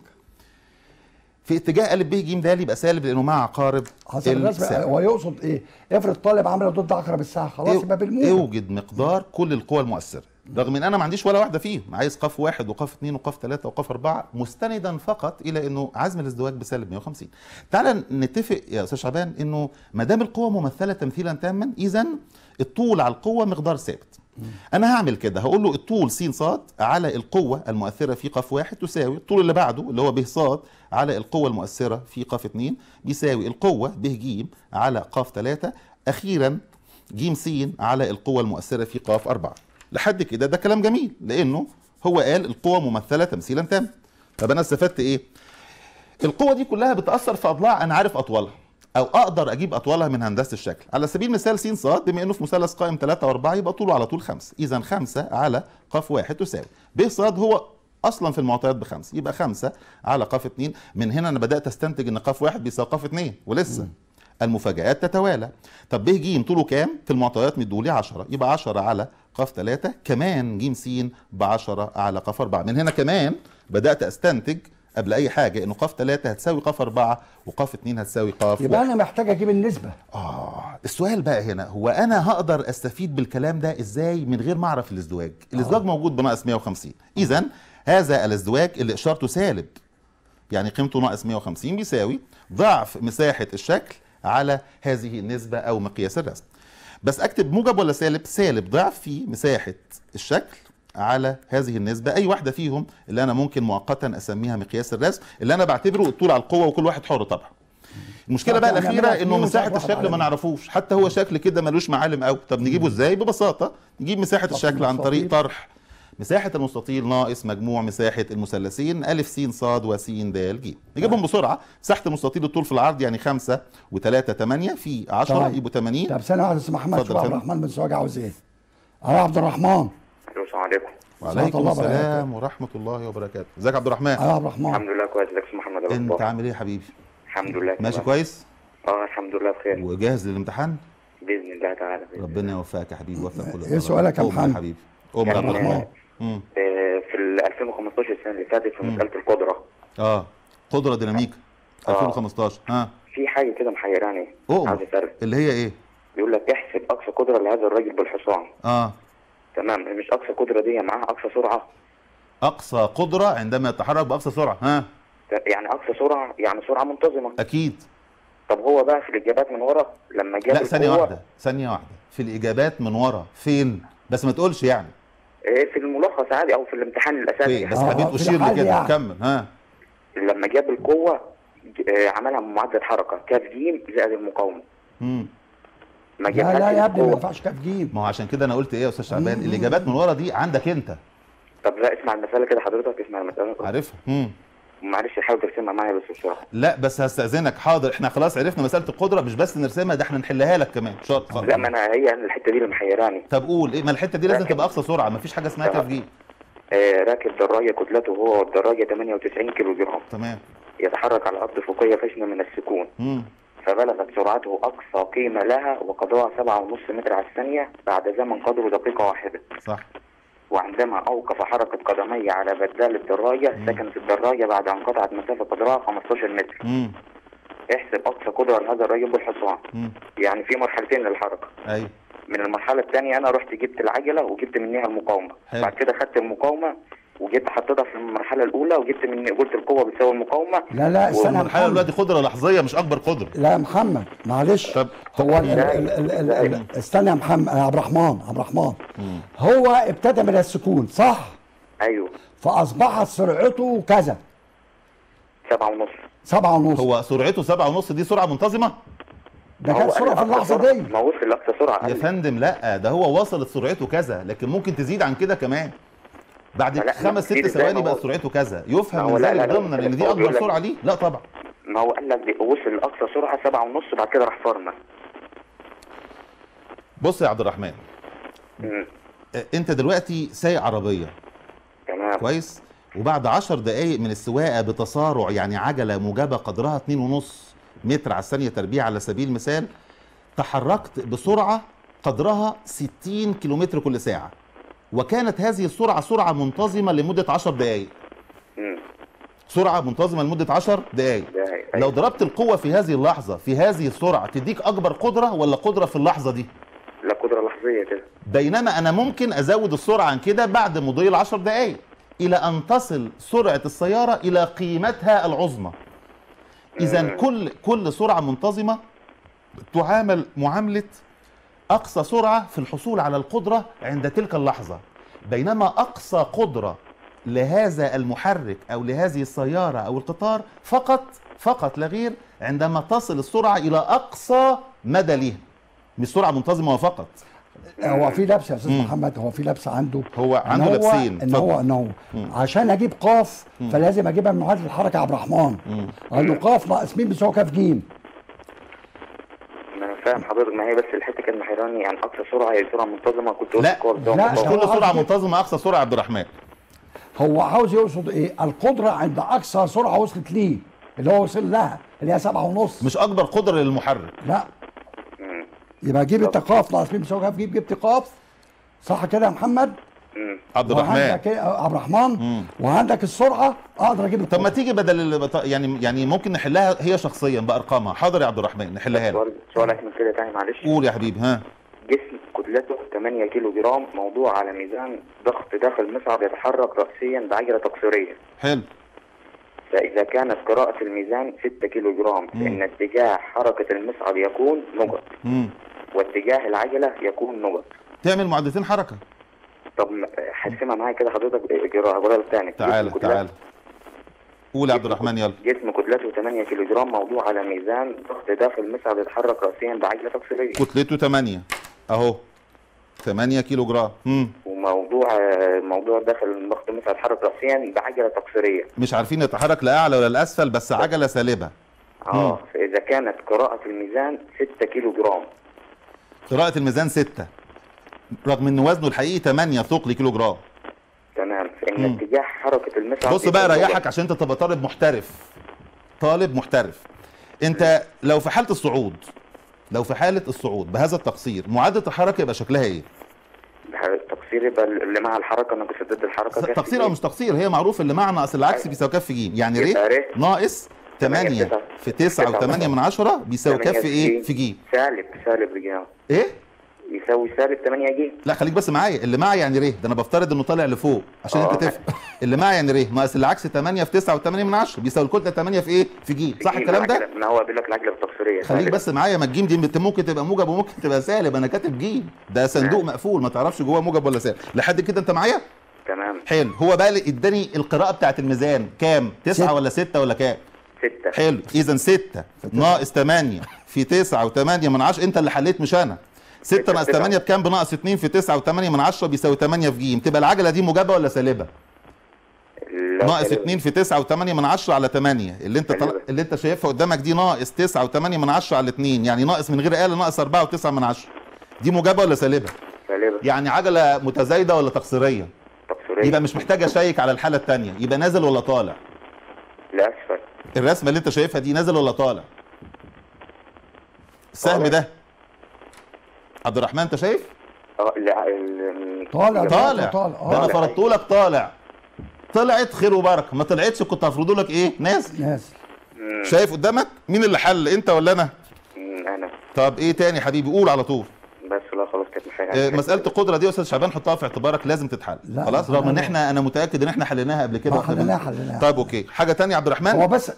[SPEAKER 2] في اتجاه ا ب ج د يبقى سالب لانه مع عقارب
[SPEAKER 1] حسب الرسم. هو يقصد ايه؟ افرض طالب عمله ضد عقرب الساعه، خلاص يبقى بالموجب.
[SPEAKER 2] اوجد مقدار كل القوى المؤثره، رغم ان انا ما عنديش ولا واحده فيهم، عايز ق واحد وق اتنين وق تلاته وق 4 مستندا فقط الى انه عزم الازدواج بسالب 150. تعال نتفق يا استاذ شعبان انه ما دام القوه ممثله تمثيلا تاما، اذا الطول على القوه مقدار ثابت. انا هعمل كده، هقول له الطول س ص على القوه المؤثره في ق واحد تساوي الطول اللي بعده اللي هو ب ص على القوه المؤثره في ق 2 بيساوي القوه ب ج على ق 3، اخيرا ج س على القوه المؤثره في ق 4. لحد كده ده كلام جميل، لانه هو قال القوه ممثله تمثيلا تام. طب انا استفدت ايه؟ القوه دي كلها بتاثر في اضلاع انا عارف اطوالها، او اقدر اجيب اطوالها من هندسه الشكل. على سبيل المثال س ص بما انه في مثلث قائم 3 و4 يبقى طوله على طول 5، اذا 5 على ق واحد تساوي ب ص هو اصلا في المعطيات ب5، يبقى 5 على ق 2. من هنا انا بدات استنتج ان ق واحد بيساوي ق 2 ولسه المفاجآت تتوالى. طب ب ج طوله كام؟ في المعطيات مدولي 10، يبقى 10 على ق 3، كمان ج س ب 10 على ق 4. من هنا كمان بدات استنتج قبل اي حاجه انه ق 3 هتساوي ق 4 وق 2 هتساوي ق 1.
[SPEAKER 1] يبقى انا محتاج اجيب النسبه.
[SPEAKER 2] السؤال بقى هنا هو انا هقدر استفيد بالكلام ده ازاي من غير ما اعرف الازدواج؟ الازدواج موجود بناقص 150. اذا هذا الازدواج اللي اشارته سالب، يعني قيمته ناقص 150 بيساوي ضعف مساحه الشكل على هذه النسبه او مقياس الرسم. بس اكتب موجب ولا سالب؟ سالب ضعف في مساحه الشكل على هذه النسبة، أي واحدة فيهم اللي أنا ممكن مؤقتا أسميها مقياس الرسم، اللي أنا بعتبره الطول على القوة، وكل واحد حر طبعا. المشكلة بقى الأخيرة إنه مساحة الشكل ما نعرفوش، حتى هو شكل كده ملوش معالم قوي. طب نجيبه إزاي؟ ببساطة نجيب مساحة الشكل عن طريق طرح مساحة المستطيل ناقص مجموع مساحة المثلثين أ س ص وس د ج. نجيبهم بسرعة. مساحة المستطيل الطول في العرض يعني 5 و3 8 في 10 يبقوا 80.
[SPEAKER 1] طب ثانية واحدة يا أستاذ محمد، شوف عبد الرحمن بن سواج عاوز إيه؟ يا عبد الرحمن.
[SPEAKER 3] السلام عليكم.
[SPEAKER 2] وعليكم السلام ورحمة الله وبركاته. ازيك يا عبد الرحمن؟
[SPEAKER 1] يا عبد الرحمن.
[SPEAKER 3] الحمد لله كويس. ازيك يا محمد؟
[SPEAKER 2] انت عامل ايه يا حبيبي؟
[SPEAKER 3] الحمد لله
[SPEAKER 2] ماشي كويس؟
[SPEAKER 3] الحمد لله بخير.
[SPEAKER 2] وجاهز للامتحان؟
[SPEAKER 3] باذن الله تعالى.
[SPEAKER 2] ربنا يوفقك يا حبيبي ويوفق كل
[SPEAKER 1] ايه سؤالك يا محمد؟
[SPEAKER 2] حبيبي يا عبد الرحمن.
[SPEAKER 3] في 2015 السنه اللي فاتت في مساله القدره.
[SPEAKER 2] قدره ديناميكا 2015.
[SPEAKER 3] في حاجه كده محيراني عايز اسالك.
[SPEAKER 2] اللي هي ايه؟
[SPEAKER 3] بيقول لك احسب اقصى قدره لهذا الراجل بالحصان. تمام. مش اقصى قدره دي معاها اقصى سرعه؟
[SPEAKER 2] اقصى قدره عندما يتحرك باقصى سرعه.
[SPEAKER 3] يعني اقصى سرعه يعني سرعه منتظمه.
[SPEAKER 2] اكيد.
[SPEAKER 3] طب هو بقى في الاجابات من ورا لما جاب
[SPEAKER 2] لا ثانيه واحده في الاجابات من ورا فين؟ بس ما تقولش يعني
[SPEAKER 3] في الملخص عادي او في الامتحان الاساسي.
[SPEAKER 2] بس حبيت اشير لي كده يعني. كمل.
[SPEAKER 3] لما جاب القوه عملها معادله حركه كاف ج زائد المقاومه.
[SPEAKER 1] ما جابهاش. لا يا ابني ما ينفعش كاف ج.
[SPEAKER 2] ما هو عشان كده انا قلت ايه يا استاذ شعبان؟ الاجابات من ورا دي عندك انت.
[SPEAKER 3] طب لا اسمع المساله كده حضرتك، اسمع المساله.
[SPEAKER 2] عارفها.
[SPEAKER 3] معلش حاول ترسمها معايا بس بسرعه.
[SPEAKER 2] لا بس هستأذنك. حاضر، احنا خلاص عرفنا مساله القدره، مش بس نرسمها، ده احنا نحلها لك كمان. شاطر.
[SPEAKER 3] لا ما انا هي الحته دي اللي محيراني.
[SPEAKER 2] طب قول ايه؟ ما الحته دي لازم تبقى اقصى سرعه، ما فيش حاجه اسمها كاف جي.
[SPEAKER 3] راكب دراجه كتلته هو والدراجه 98 كيلو جرام.
[SPEAKER 2] تمام.
[SPEAKER 3] يتحرك على ارض فوقيه خشنه من السكون. فبلغت سرعته اقصى قيمه لها وقدرها 7.5 متر على الثانيه بعد زمن قدره دقيقه واحده.
[SPEAKER 2] صح.
[SPEAKER 5] وعندما أوقف حركة قدمي على بدال الدراجة سكنت الدراجة بعد أن قطعت مسافة قدرها 15 متر. احسب أقصى قدرة لهذا الرجل بالحصان. يعني في مرحلتين للحركة.
[SPEAKER 2] أيوه.
[SPEAKER 5] من المرحلة الثانية أنا رحت جبت العجلة وجبت منها المقاومة.
[SPEAKER 2] حلو.
[SPEAKER 5] بعد كده خدت المقاومة وجيت حطيتها في المرحلة الأولى وجبت من قلت القوة بتساوي المقاومة.
[SPEAKER 1] لا استنى يا
[SPEAKER 2] المرحلة الأولى
[SPEAKER 1] محمد.
[SPEAKER 2] دي قدرة لحظية مش أكبر قدرة.
[SPEAKER 1] لا يا محمد معلش.
[SPEAKER 2] طب
[SPEAKER 1] هو استنى يا محمد يا عبد الرحمن هو ابتدى من السكون صح؟
[SPEAKER 5] أيوه.
[SPEAKER 1] فأصبحت سرعته كذا
[SPEAKER 5] 7.5.
[SPEAKER 1] 7.5.
[SPEAKER 2] هو سرعته 7.5 دي سرعة منتظمة؟
[SPEAKER 1] ده كانت سرعة في اللحظة دي.
[SPEAKER 5] ما وصل لأقصى سرعة.
[SPEAKER 2] يا فندم لا، ده هو وصلت سرعته كذا، لكن ممكن تزيد عن كده كمان. بعد 5-6 ثواني بقى سرعته كذا، يفهم من ذلك ضمنا ان دي اكبر سرعة ليه؟ لا طبعا.
[SPEAKER 5] ما هو قال لك وصل لأقصى سرعة 7.5 بعد كده راح فرمل.
[SPEAKER 2] بص يا عبد الرحمن. انت دلوقتي سايق عربية.
[SPEAKER 5] تمام.
[SPEAKER 2] كويس؟ وبعد 10 دقايق من السواقة بتسارع، يعني عجلة موجبة قدرها 2.5 متر على الثانية تربيع على سبيل المثال، تحركت بسرعة قدرها 60 كيلومتر كل ساعة، وكانت هذه السرعة سرعة منتظمة لمدة 10 دقايق. سرعة منتظمة لمدة 10 دقايق. لو ضربت القوة في هذه اللحظة في هذه السرعة تديك أكبر قدرة ولا قدرة في اللحظة دي؟
[SPEAKER 5] لا، قدرة لحظية كده.
[SPEAKER 2] بينما أنا ممكن أزود السرعة عن كده بعد مضي ال10 دقايق إلى أن تصل سرعة السيارة إلى قيمتها العظمى. إذا كل سرعة منتظمة تعامل معاملة أقصى سرعة في الحصول على القدرة عند تلك اللحظة، بينما أقصى قدرة لهذا المحرك أو لهذه السيارة أو القطار فقط لا غير عندما تصل السرعة إلى أقصى مدى ليها، مش سرعة منتظمة فقط.
[SPEAKER 1] هو في لبس يا استاذ محمد، هو في لبس عنده.
[SPEAKER 2] هو عنده لبسين.
[SPEAKER 1] ان هو عشان اجيب قاف فلازم اجيبها من معادله الحركه يا عبد الرحمن. قال له قاف ناقص مين بيساوي كاف جيم.
[SPEAKER 5] ما انا فاهم حضرتك، ما هي بس الحته كانت محيراني، يعني اقصى سرعه هي سرعه منتظمه كنت قلت
[SPEAKER 2] لا مش كل سرعه منتظمه اقصى سرعه يا عبد الرحمن.
[SPEAKER 1] هو عاوز يقصد ايه؟ القدره عند اقصى سرعه وصلت ليه اللي هو وصل لها اللي هي 7.5،
[SPEAKER 2] مش اكبر قدره للمحرك.
[SPEAKER 1] لا يبقى جيب انت قاف ناقص مين بيساوي كاف جيم، جبت قاف صح كده يا محمد؟
[SPEAKER 2] عبد الرحمن
[SPEAKER 1] عبد الرحمن وعندك السرعه اقدر اجيب.
[SPEAKER 2] طب ما تيجي بدل يعني ممكن نحلها هي شخصيا بارقامها. حاضر يا عبد الرحمن نحلها لك.
[SPEAKER 5] سؤال احمد كده تاني معلش.
[SPEAKER 2] قول يا حبيبي. ها.
[SPEAKER 5] جسم كتلته 8 كيلو جرام موضوع على ميزان ضغط داخل مصعد يتحرك رأسيا بعجلة تقصيرية.
[SPEAKER 2] حلو.
[SPEAKER 5] فإذا كانت قراءة الميزان 6 كيلو جرام فإن اتجاه حركة المصعد يكون نقط واتجاه العجلة يكون نقط.
[SPEAKER 2] تعمل معادلتين حركة.
[SPEAKER 5] طب حسمها معايا كده حضرتك اجراها الثاني.
[SPEAKER 2] تعال قول يا عبد الرحمن يلا.
[SPEAKER 5] جسم كتلته 8 كيلو جرام موضوع على ميزان ضغط داخل مصعد يتحرك رأسيا بعجلة تقصيرية.
[SPEAKER 2] كتلته 8 اهو 8 كيلو جرام.
[SPEAKER 5] موضوع داخل ضغط مصعد يتحرك رأسيا بعجلة تقصيرية.
[SPEAKER 2] مش عارفين يتحرك لا اعلى ولا الاسفل بس عجلة سالبة.
[SPEAKER 5] فإذا كانت قراءة الميزان 6 كيلو جرام.
[SPEAKER 2] قراءة الميزان 6 رغم ان وزنه الحقيقي 8 ثقل كيلو جرام.
[SPEAKER 5] تمام. فإن اتجاه حركة المصعد.
[SPEAKER 2] بص بقى ريحك عشان انت تبقى طالب محترف. انت لو في حالة الصعود بهذا التقصير معادلة الحركة يبقى شكلها ايه؟
[SPEAKER 5] التقصير يبقى اللي مع الحركة ناقص ضد الحركة.
[SPEAKER 2] تقصير او مش تقصير هي معروف اللي مع ناقص العكس بيساوي كف ج، يعني ر ناقص 8 في 9.8 بيساوي كف ايه في ج.
[SPEAKER 5] سالب رجال.
[SPEAKER 2] ايه؟
[SPEAKER 5] يساوي سالب 8 ج.
[SPEAKER 2] لا خليك بس معايا، اللي معايا يعني ر، ده انا بفترض انه طالع لفوق عشان انت تفهم. اللي معايا يعني ر ناقص العكس 8 في 9.8 بيساوي الكتله 8 في ايه؟ في ج، صح الكلام ده؟
[SPEAKER 5] ما هو بيقول لك العجله التقصيريه.
[SPEAKER 2] خليك بس معايا، ما الجيم دي ممكن تبقى موجب وممكن تبقى سالب، انا كاتب ج، ده صندوق مقفول ما تعرفش جواه موجب ولا سالب. لحد كده انت معايا؟
[SPEAKER 5] تمام.
[SPEAKER 2] حلو. هو بقى اللي اداني القراءه بتاعت الميزان كام؟ 9 ولا 6 ولا كام؟
[SPEAKER 5] 6.
[SPEAKER 2] حلو. اذا 6 ناقص 8 في 9.8 انت اللي حليت مش انا. 6 ناقص 8 بكام؟ بناقص 2 في 9.8 بيساوي 8 في ج. تبقى العجله دي موجبه ولا سالبه؟ ناقص 2 في 9.8 على 8 اللي انت شايفها قدامك دي ناقص 9.8 على 2، يعني ناقص من غير آلة ناقص 4.9. دي موجبه ولا سالبه؟
[SPEAKER 5] سالبه.
[SPEAKER 2] يعني عجله متزايده ولا تقصيريه؟
[SPEAKER 5] تقصيريه.
[SPEAKER 2] يبقى مش محتاج اشيك على الحاله الثانيه، يبقى نازل ولا طالع؟
[SPEAKER 5] لاسفل.
[SPEAKER 2] الرسمه اللي انت شايفها دي نازل ولا طالع؟ السهم ده عبد الرحمن انت شايف؟
[SPEAKER 1] طالع
[SPEAKER 2] ده انا فرضته لك طالع، طلعت خير وبركه، ما طلعتش كنت هفرضه لك ايه؟ نازل. شايف قدامك مين اللي حل، انت ولا انا؟
[SPEAKER 5] انا.
[SPEAKER 2] طب ايه تاني حبيبي؟ قول على طول.
[SPEAKER 5] بس لا خلاص كانت مش حاجه.
[SPEAKER 2] مساله القدره دي يا استاذ شعبان حطها في اعتبارك، لازم تتحل خلاص، رغم ان انا متاكد ان احنا حليناها قبل كده.
[SPEAKER 1] حليناها.
[SPEAKER 2] طيب اوكي، حاجه تانية يا عبد الرحمن؟
[SPEAKER 1] هو بس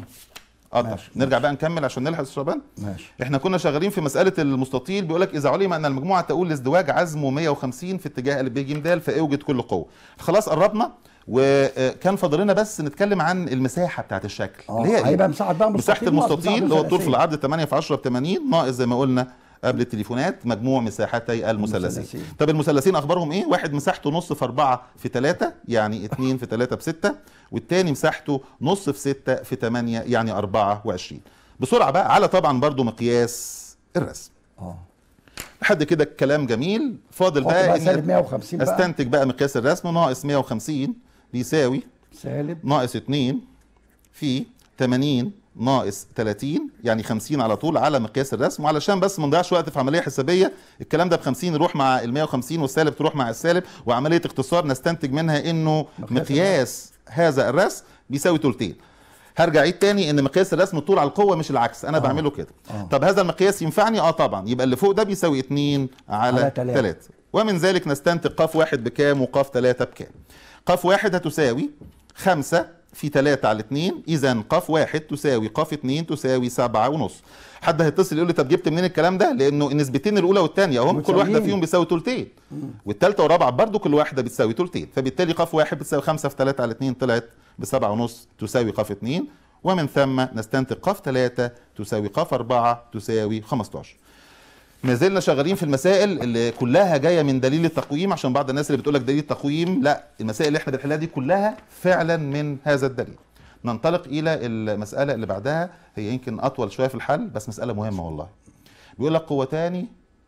[SPEAKER 2] نرجع بقى نكمل عشان نلحق الشعبان.
[SPEAKER 1] ماشي.
[SPEAKER 2] احنا كنا شغالين في مساله المستطيل، بيقول لك اذا علم ان المجموعه تؤول لازدواج عزمه 150 في اتجاه ا ب ج د فاوجد كل قوه. خلاص قربنا، وكان فاضل لنا بس نتكلم عن المساحه بتاعت الشكل اللي هي
[SPEAKER 1] هيبقى مساحه
[SPEAKER 2] المستطيل اللي هو الطول في العرض 8 في 10 ب 80 ناقص زي ما قلنا قبل التليفونات مجموع مساحتي المثلثين. طب المثلثين اخبارهم ايه؟ واحد مساحته نص في 4 في 3 يعني 2 في 3 ب 6، والتاني مساحته نص في 6 في 8 يعني 24. بسرعه بقى على طبعا برضو مقياس الرسم. لحد كده الكلام جميل. فاضل بقى
[SPEAKER 1] سالب 150 بقى.
[SPEAKER 2] استنتج بقى مقياس الرسم. ناقص 150 بيساوي
[SPEAKER 1] سالب
[SPEAKER 2] ناقص 2 في 80 ناقص 30 يعني 50 على طول على مقياس الرسم. وعلشان بس ما نضيعش وقت في عمليه حسابيه، الكلام ده ب 50 يروح مع ال 150 والسالب تروح مع السالب، وعمليه اختصار نستنتج منها انه مقياس هذا الرسم بيساوي تلتين. هرجع عيد تاني ان مقياس الرسم الطول على القوه مش العكس، انا بعمله كده. طب هذا المقياس ينفعني؟ طبعا. يبقى اللي فوق ده بيساوي 2 على 3. ومن ذلك نستنتج ق واحد بكام وق 3 بكام. ق واحد هتساوي 5 في 3 على 2، اذا ق واحد تساوي ق 2 تساوي 7.5. حد هيتصل يقول لي طب جبت منين الكلام ده؟ لانه النسبتين الاولى والثانيه اهم كل واحده فيهم بيساوي تلتين، والثالثه والرابعه برضو كل واحده بتساوي تلتين، فبالتالي ق واحد بتساوي 5 في 3 على 2 طلعت ب7.5 تساوي ق 2، ومن ثم نستنتج ق 3 تساوي ق 4 تساوي 15. ما زلنا شغالين في المسائل اللي كلها جايه من دليل التقويم، عشان بعض الناس اللي بتقول لك دليل التقويم، لا، المسائل اللي احنا بنحلها دي كلها فعلا من هذا الدليل. ننطلق الى المساله اللي بعدها، هي يمكن اطول شويه في الحل بس مساله مهمه والله. بيقول لك قوتان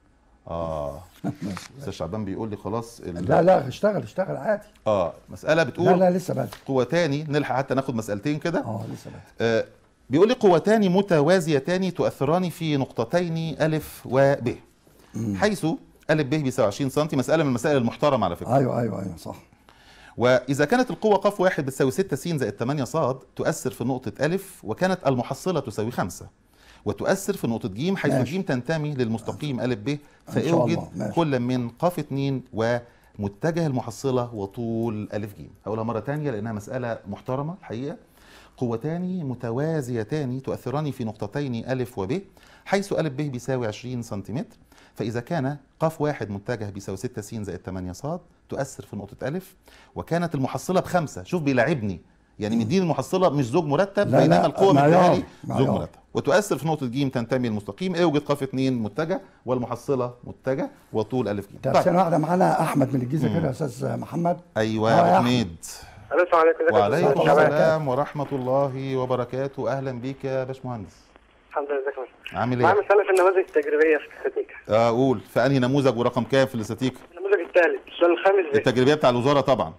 [SPEAKER 2] استاذ شعبان بيقول لي خلاص
[SPEAKER 1] لا اشتغل عادي.
[SPEAKER 2] مساله بتقول
[SPEAKER 1] لا لسه بدري.
[SPEAKER 2] قوتان، نلحق حتى ناخد مسالتين كده.
[SPEAKER 1] لسه بدري.
[SPEAKER 2] بيقول لي قوتان متوازيتان تؤثران في نقطتين ا وب، حيث ا ب بيساوي 20 سم. مساله من المسائل المحترمه على فكره.
[SPEAKER 1] ايوه صح.
[SPEAKER 2] واذا كانت القوه ق واحد بتساوي 6 س زائد 8 ص تؤثر في نقطه ا، وكانت المحصله تساوي 5، وتؤثر في نقطه ج حيث ج تنتمي للمستقيم ا ب، فاوجد كل من ق 2 ومتجه المحصله وطول ا ج. هقولها مره ثانيه لانها مساله محترمه الحقيقه. قوتان متوازيتان تؤثران في نقطتين ا وب، حيث ا ب بيساوي 20 سم، فإذا كان ق واحد متجه بيساوي 6 س زائد 8 ص تؤثر في نقطة ا، وكانت المحصلة ب5. شوف بيلاعبني، يعني مديني المحصلة مش زوج مرتب، بينما القوة مديها زوج مرتب، وتؤثر في نقطة ج تنتمي للمستقيم. اوجد ق 2 متجه والمحصلة متجه وطول ا ج.
[SPEAKER 1] طب ثانية واحدة، معانا أحمد من الجيزة كده يا أستاذ محمد.
[SPEAKER 2] أيوه يا أبو حميد.
[SPEAKER 3] السلام عليكم.
[SPEAKER 2] وعليكم السلام ورحمة الله وبركاته. أهلا بيك يا باشمهندس.
[SPEAKER 3] الحمد لله. ازيك يا باشا؟
[SPEAKER 2] عامل ايه؟
[SPEAKER 3] معايا مسألة في النماذج التجريبية في الاستاتيكا.
[SPEAKER 2] قول، في أنهي نموذج ورقم كام في الاستاتيكا؟
[SPEAKER 3] النموذج الثالث، السؤال الخامس.
[SPEAKER 2] التجريبية بتاع الوزارة طبعا.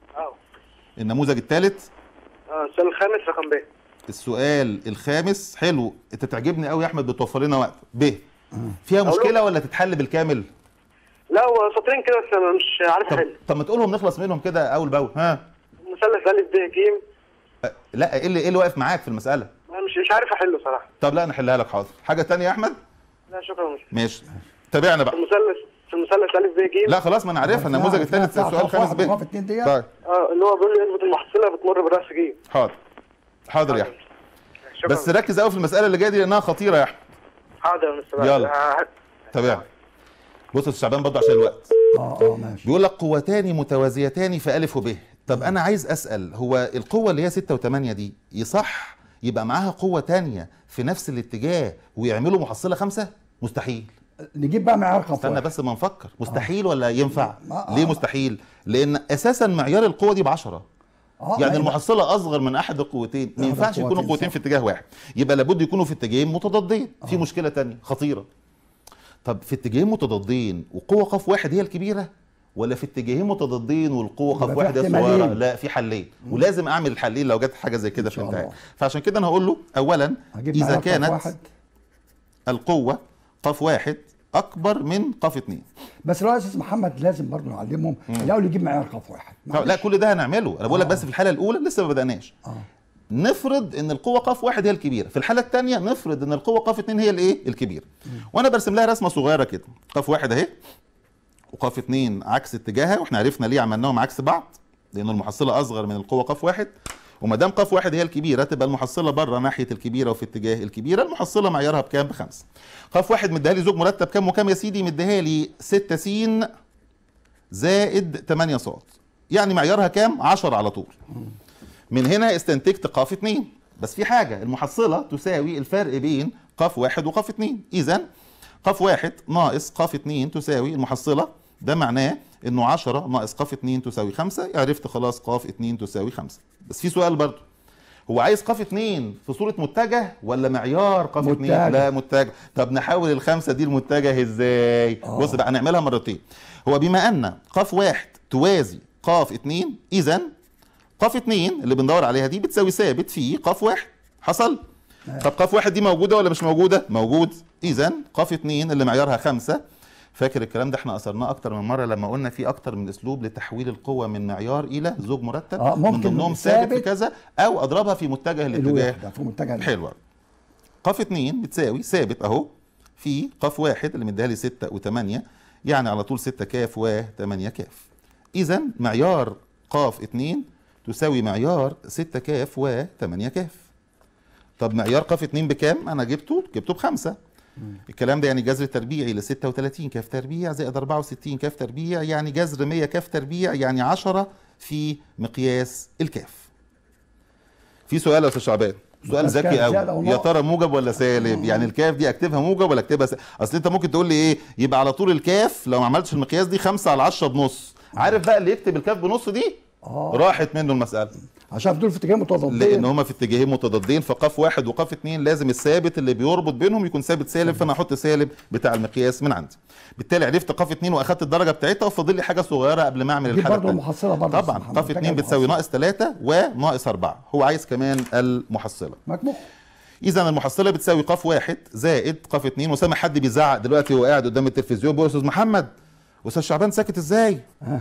[SPEAKER 2] النموذج الثالث؟
[SPEAKER 3] السؤال الخامس رقم ب.
[SPEAKER 2] السؤال الخامس، حلو. أنت تعجبني قوي يا أحمد، بتوفر لنا وقت. ب فيها مشكلة ولا تتحل بالكامل؟
[SPEAKER 3] لا، هو سطرين كده بس مش عارف احل.
[SPEAKER 2] طب ما تقولهم نخلص منهم كده أول بأول.
[SPEAKER 3] مثلث ا ب ج.
[SPEAKER 2] لا، ايه اللي واقف معاك في المسألة؟
[SPEAKER 3] مش عارف احله صراحة.
[SPEAKER 2] طب لا نحلها لك، حاضر. حاجة تانية يا أحمد؟
[SPEAKER 3] لا شكرا.
[SPEAKER 2] ماشي، تابعنا بقى.
[SPEAKER 3] في المثلث ا ب ج.
[SPEAKER 2] لا خلاص، ما انا عارفها. النموذج الثالث السؤال الخامس ب.
[SPEAKER 1] طيب.
[SPEAKER 3] اللي هو بيقول لي نسبة المحصلة بتمر بالرأس ج.
[SPEAKER 2] حاضر يا أحمد. بس ركز قوي في المسألة اللي جاية دي لأنها خطيرة يا أحمد.
[SPEAKER 3] حاضر يا مستر.
[SPEAKER 2] يلا تابعنا. بص يا شعبان برضه عشان الوقت.
[SPEAKER 1] ماشي.
[SPEAKER 2] بيقول لك قوتان متوازيتان في ا وب. طب انا عايز اسال، هو القوه اللي هي 6 و8 دي يصح يبقى معاها قوه ثانيه في نفس الاتجاه ويعملوا محصله 5؟ مستحيل.
[SPEAKER 1] نجيب بقى معيار رقم.
[SPEAKER 2] استنى بس ما نفكر. مستحيل ولا ينفع؟ ليه مستحيل؟ لان اساسا معيار القوه دي ب10. يعني المحصله اصغر من احد القوتين، ما ينفعش يكونوا قوتين في اتجاه واحد، يبقى لابد يكونوا في اتجاهين متضادين. في مشكله ثانيه خطيره. طب في اتجاهين متضادين وقوه ق واحد هي الكبيره، ولا في اتجاهين متضادين والقوه ق واحد هي الصغيره؟ لا، في حلين، ولازم اعمل الحلين لو جت حاجه زي كده في الامتحان. فعشان كده انا هقول له اولا اذا كانت القوه ق واحد اكبر من قاف 2.
[SPEAKER 1] بس لو يا استاذ محمد لازم برضه نعلمهم الاول يجيب معيار قاف واحد.
[SPEAKER 2] لا كل ده هنعمله، انا بقول لك بس في الحاله الاولى لسه ما بدأناش. نفرض ان القوه قاف واحد هي الكبيره، في الحاله الثانيه نفرض ان القوه قاف 2 هي الايه؟ الكبيره. وانا برسم لها رسمه صغيره كده، قاف واحد اهي وقاف 2 عكس اتجاهها، واحنا عرفنا ليه عملناهم عكس بعض، لان المحصله اصغر من القوه قاف واحد، وما دام قاف واحد هي الكبيره تبقى المحصله بره ناحيه الكبيره وفي اتجاه الكبيره. المحصله معيارها بكام؟ ب5. قاف واحد مديها لي زوج مرتب كام وكام يا سيدي؟ مديها لي 6 س زائد 8 ص، يعني معيارها كام؟ 10 على طول. من هنا استنتجت قاف 2، بس في حاجه، المحصله تساوي الفرق بين قاف واحد وقاف 2، اذا قاف واحد ناقص قاف 2 تساوي المحصله، ده معناه انه 10 ناقص قاف 2 تساوي 5، عرفت خلاص قاف 2 تساوي 5. بس في سؤال برضه، هو عايز قاف 2 في صوره متجه ولا معيار قاف 2؟ لا متجه. طب نحول الخمسه دي المتجه ازاي؟ بص بقى هنعملها مرتين. هو بما ان قاف واحد توازي قاف 2، اذا قاف 2 اللي بندور عليها دي بتساوي ثابت في قاف واحد. حصل؟ طب قاف واحد دي موجوده ولا مش موجوده؟ موجود. اذا قاف 2 اللي معيارها 5. فاكر الكلام ده احنا اثرناه اكتر من مره لما قلنا في اكتر من اسلوب لتحويل القوه من معيار الى زوج مرتب،
[SPEAKER 1] ممكن
[SPEAKER 2] من ضمنهم ثابت في كذا او اضربها في متجه الاتجاه.
[SPEAKER 1] في متجه
[SPEAKER 2] حلوه. قاف 2 بتساوي ثابت اهو في قاف واحد اللي مديها لي 6 و8، يعني على طول 6 كاف و8 كاف. اذا معيار قاف 2 تساوي معيار 6 كاف و8 كاف. طب معيار قاف 2 بكام؟ انا جبته ب5. الكلام ده يعني جذر تربيعي ل 36 كاف تربيع زائد 64 كاف تربيع، يعني جذر 100 كاف تربيع، يعني 10 في مقياس الكاف. في سؤال يا استاذ شعبان، سؤال ذكي قوي، يا ترى موجب ولا سالب؟ يعني الكاف دي اكتبها موجب ولا اكتبها سالب؟ اصل انت ممكن تقول لي ايه، يبقى على طول الكاف لو ما عملتش المقياس دي 5 على 10 بنص. عارف بقى اللي يكتب الكاف بنص دي راحت منه المساله،
[SPEAKER 1] عشان دول في اتجاهين متضادين،
[SPEAKER 2] لان هما في اتجاهين متضادين، فقاف واحد وقاف 2 لازم الثابت اللي بيربط بينهم يكون ثابت سالب، فانا احط سالب بتاع المقياس من عندي. بالتالي عرفت قاف 2 واخدت الدرجه بتاعتها، وفاضل لي حاجه صغيره قبل ما اعمل الحاله
[SPEAKER 1] برضه المحصله برضه
[SPEAKER 2] طبعا. قاف 2 بتساوي ناقص 3 وناقص 4، هو عايز كمان المحصله
[SPEAKER 1] مجموع.
[SPEAKER 2] اذا المحصله بتساوي قاف واحد زائد قاف 2. وسامع حد بيزعق دلوقتي وهو قاعد قدام التلفزيون بيقول استاذ محمد واستاذ شعبان ساكت ازاي؟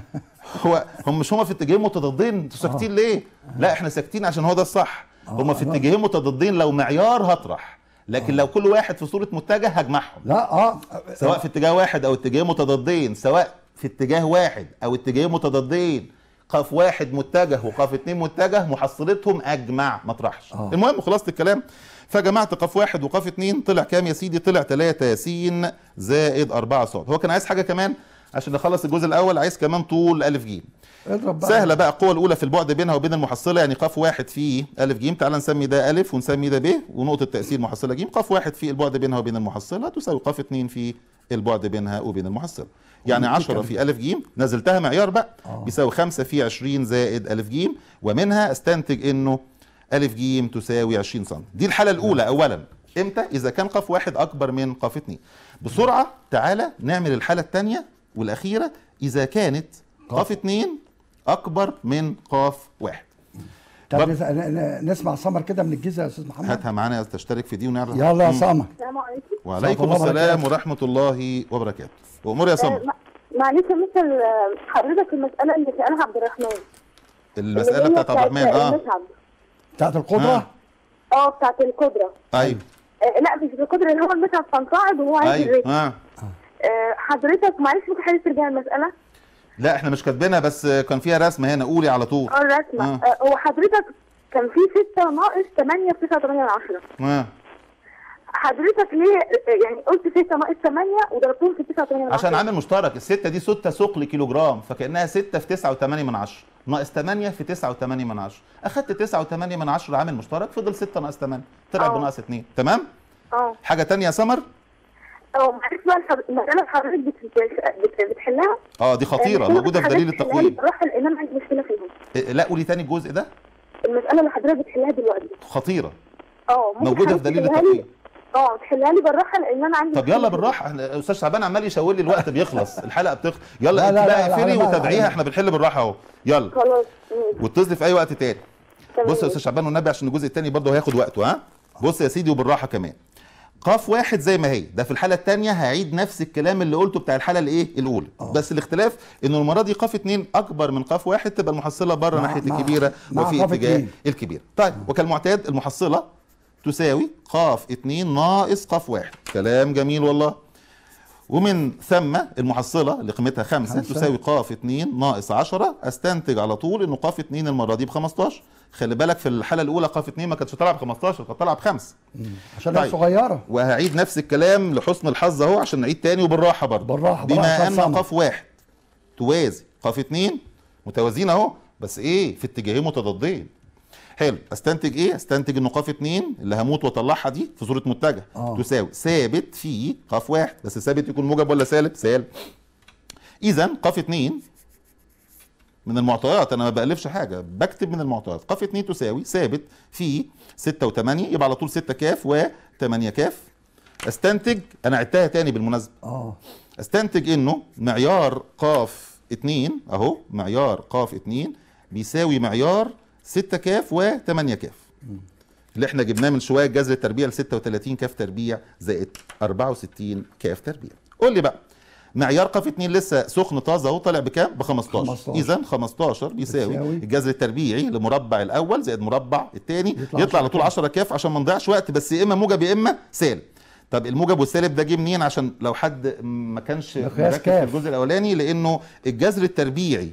[SPEAKER 2] هم مش هما في اتجاهين متضادين، انتوا ساكتين ليه؟ لا احنا ساكتين عشان هو ده الصح. هما في اتجاهين متضادين، لو معيار هطرح، لكن لو كل واحد في صوره متجه هجمعهم.
[SPEAKER 1] لا
[SPEAKER 2] سواء في اتجاه واحد او اتجاهين متضادين، سواء في اتجاه واحد او اتجاهين متضادين، قاف واحد متجه وقاف 2 متجه، محصلتهم اجمع ما اطرحش. المهم خلاصه الكلام، فجمعت قاف واحد وقاف 2 طلع كام يا سيدي؟ طلع 3 س زائد 4 ص. هو كان عايز حاجه كمان عشان نخلص الجزء الاول، عايز كمان طول ا ج. سهله بقى، القوه الاولى في البعد بينها وبين المحصله، يعني قاف واحد في ا ج، تعال نسمي ده ا ونسمي ده ب، ونقطه تاثير محصله ج. قاف واحد في البعد بينها وبين المحصله تساوي قاف 2 في البعد بينها وبين المحصله، يعني 10 في ا ج نزلتها معيار بقى بيساوي 5 في 20 زائد ا ج، ومنها استنتج انه ا ج تساوي 20 سم. دي الحاله الاولى. اولا امتى؟ اذا كان قاف واحد اكبر من قاف 2. بسرعه تعالى نعمل الحاله الثانيه والاخيره، اذا كانت قاف 2 اكبر من قاف واحد.
[SPEAKER 1] طب نسمع سمر كده من الجيزه يا استاذ محمد.
[SPEAKER 2] هاتها معانا تشترك في دي ونعرف.
[SPEAKER 1] يلا يا سمر.
[SPEAKER 4] السلام عليكم.
[SPEAKER 2] وعليكم السلام ورحمه الله وبركاته. وامور يا سمر.
[SPEAKER 4] معلش مثل حضرتك المساله اللي سالها عبد الرحمن،
[SPEAKER 2] المساله بتاعت عبد الرحمن
[SPEAKER 1] بتاعت القدره.
[SPEAKER 4] بتاعت القدره.
[SPEAKER 2] ايوه.
[SPEAKER 4] لا مش القدره، اللي هو المتعب كان قاعد وهو عايز
[SPEAKER 2] ايوه.
[SPEAKER 4] حضرتك معلش ممكن حضرتك ترجع المساله؟
[SPEAKER 2] لا احنا مش كاتبينها، بس كان فيها رسمه هنا، قولي على طول.
[SPEAKER 4] الرسمه. هو حضرتك كان في 6 ناقص 8 في 9.8. حضرتك ليه يعني قلت 6 ناقص 8 وضربتهم في 9.8؟
[SPEAKER 2] عشان عامل مشترك، ال6 دي 6 ثقل كيلو جرام، فكانها 6 في 9.8 ناقص 8 في 9.8. اخدت 9.8 عامل مشترك، فضل 6 ناقص 8 طلع بناقص 2. تمام؟ حاجه ثانيه يا سمر؟
[SPEAKER 4] معلش بقى المساله حضرتك بتحلها؟
[SPEAKER 2] دي خطيره، موجوده في دليل التقويم.
[SPEAKER 4] بروح الامام عندي مشكله فيهم.
[SPEAKER 2] لا قولي ثاني الجزء ده.
[SPEAKER 4] المساله اللي حضرتك بتحلها دلوقتي
[SPEAKER 2] خطيره. موجوده في دليل التقويم.
[SPEAKER 4] تحلها لي بالراحه لان انا عندي.
[SPEAKER 2] طب يلا بالراحه، استاذ شعبان عمال يشاور لي الوقت بيخلص، الحلقه بتخلص. يلا انت بقى اقفلي وتابعيها، احنا بنحل بالراحه اهو. يلا
[SPEAKER 4] خلاص.
[SPEAKER 2] واتصلي في اي وقت تاني. بص يا استاذ شعبان والنبي عشان الجزء الثاني برضه هياخد وقته. بص يا سيدي وبالراحه كمان. قاف واحد زي ما هي، ده في الحاله الثانيه هعيد نفس الكلام اللي قلته بتاع الحاله الايه الاولى، بس الاختلاف انه المره دي قاف 2 اكبر من قاف واحد، تبقى المحصله بره ناحيه الكبيره وفي اتجاه الكبير. طيب وكالمعتاد المحصله تساوي قاف 2 ناقص قاف واحد. كلام جميل والله. ومن ثم المحصله اللي قيمتها 5 تساوي قاف 2 ناقص 10. استنتج على طول انه قاف 2 المره دي ب 15. خلي بالك في الحاله الاولى قاف 2 ما كانتش طالعه ب 15، كانت طالعه ب5
[SPEAKER 1] عشان هي صغيره.
[SPEAKER 2] وهعيد نفس الكلام لحسن الحظ اهو عشان نعيد تاني وبالراحه برضه. بما ان قاف واحد توازي قاف 2 متوازيين اهو، بس ايه في اتجاهين متضادين. حلو. استنتج ايه؟ استنتج ان قاف 2 اللي هموت واطلعها دي في صوره متجه تساوي ثابت في قاف واحد، بس ثابت يكون موجب ولا سالب؟ سالب. اذا قاف 2 من المعطيات، انا ما بألفش حاجه، بكتب من المعطيات. قاف 2 تساوي ثابت في 6 و8، يبقى على طول 6 كاف و8 كاف. استنتج، انا عدتها تاني بالمناسبه. استنتج انه معيار قاف 2 اهو، معيار قاف 2 بيساوي معيار 6 كاف و8 كاف اللي احنا جبناه من شويه، جذر التربيع ل 36 كاف تربيع زائد 64 كاف تربيع. قول لي بقى معيار قاف 2 لسه سخن طازه اهو، طالع بكام؟ ب 15. اذا 15 بيساوي الجذر التربيعي لمربع الاول زائد مربع الثاني، يطلع على طول 10 كاف عشان ما نضيعش وقت، بس يا اما موجب يا اما سالب. طب الموجب والسالب ده جه منين؟ عشان لو حد ما كانش مركز في الجزء الاولاني، لانه الجذر التربيعي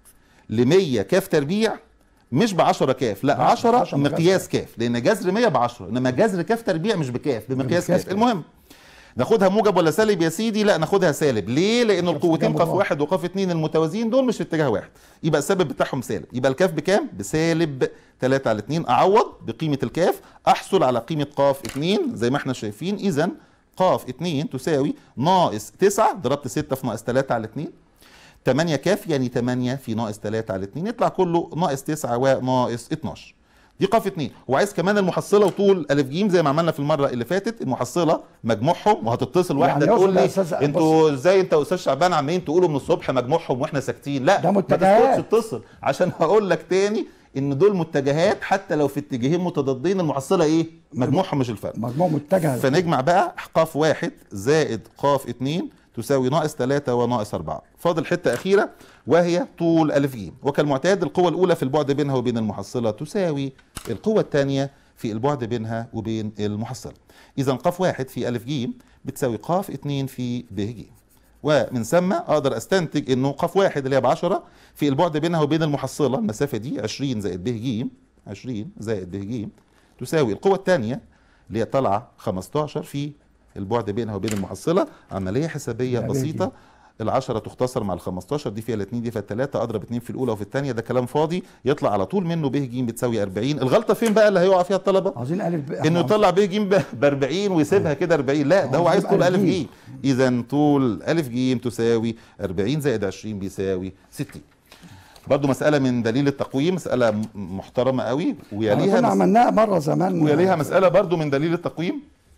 [SPEAKER 2] ل 100 كاف تربيع مش ب 10 كاف، لا 10 مقياس كاف، لان جذر 100 ب 10، انما جذر كاف تربيع مش بكاف، بمقياس كاف. المهم ناخدها موجب ولا سالب يا سيدي؟ لا ناخدها سالب. ليه؟ لان القوتين قاف واحد وقاف 2 المتوازيين دول مش في اتجاه واحد، يبقى السبب بتاعهم سالب. يبقى الكاف بكام؟ بسالب 3 على 2. اعوض بقيمه الكاف احصل على قيمه قاف 2 زي ما احنا شايفين. اذا قاف 2 تساوي ناقص 9، ضربت 6 في ناقص 3 على 2، 8 كاف يعني 8 في ناقص 3 على 2 يطلع كله ناقص 9 وناقص 12. دي قاف 2. وعايز كمان المحصله وطول الف ج زي ما عملنا في المره اللي فاتت، المحصله مجموعهم، وهتتصل واحده يعني تقول لي انتوا ازاي انت واستاذ شعبان عمالين تقولوا من الصبح مجموعهم واحنا ساكتين؟ لا ما تسكتش، اتصل عشان هقول لك تاني ان دول متجهات، حتى لو في اتجاهين متضادين المحصله ايه؟ مجموعهم مش الفرق،
[SPEAKER 1] مجموع متجه.
[SPEAKER 2] فنجمع بقى قاف 1 زائد قاف 2 تساوي ناقص 3 وناقص 4. فاضل حته اخيره وهي طول الف ج. وكالمعتاد القوه الاولى في البعد بينها وبين المحصله تساوي القوه الثانيه في البعد بينها وبين المحصله. اذا قاف 1 في الف ج بتساوي قاف 2 في ب ج. ومن ثم اقدر استنتج انه قاف 1 اللي هي ب 10 في البعد بينها وبين المحصله، المسافه دي 20 زائد ب ج، 20 زائد ب ج تساوي القوه الثانيه اللي هي طالعه 15 في البعد بينها وبين المحصله. عمليه حسابيه بسيطه، ال10 تختصر مع ال15، دي فيها الاثنين دي فيها الثلاثه، اضرب 2 في الاولى وفي الثانيه، ده كلام فاضي يطلع على طول منه ب ج بتساوي 40. الغلطه فين بقى اللي هيقع فيها الطلبه؟
[SPEAKER 1] عايزين الف
[SPEAKER 2] انه يطلع ب ج ب 40 ويسيبها كده 40، لا ده هو عايز طول الف ج. اذا طول الف ج تساوي 40 زائد 20 بيساوي 60. برضو مسألة من دليل التقويم، مسألة محترمة قوي، ويليها
[SPEAKER 1] كنا عملناها مرة زمان،
[SPEAKER 2] ويليها مسألة برضو من دليل التقويم،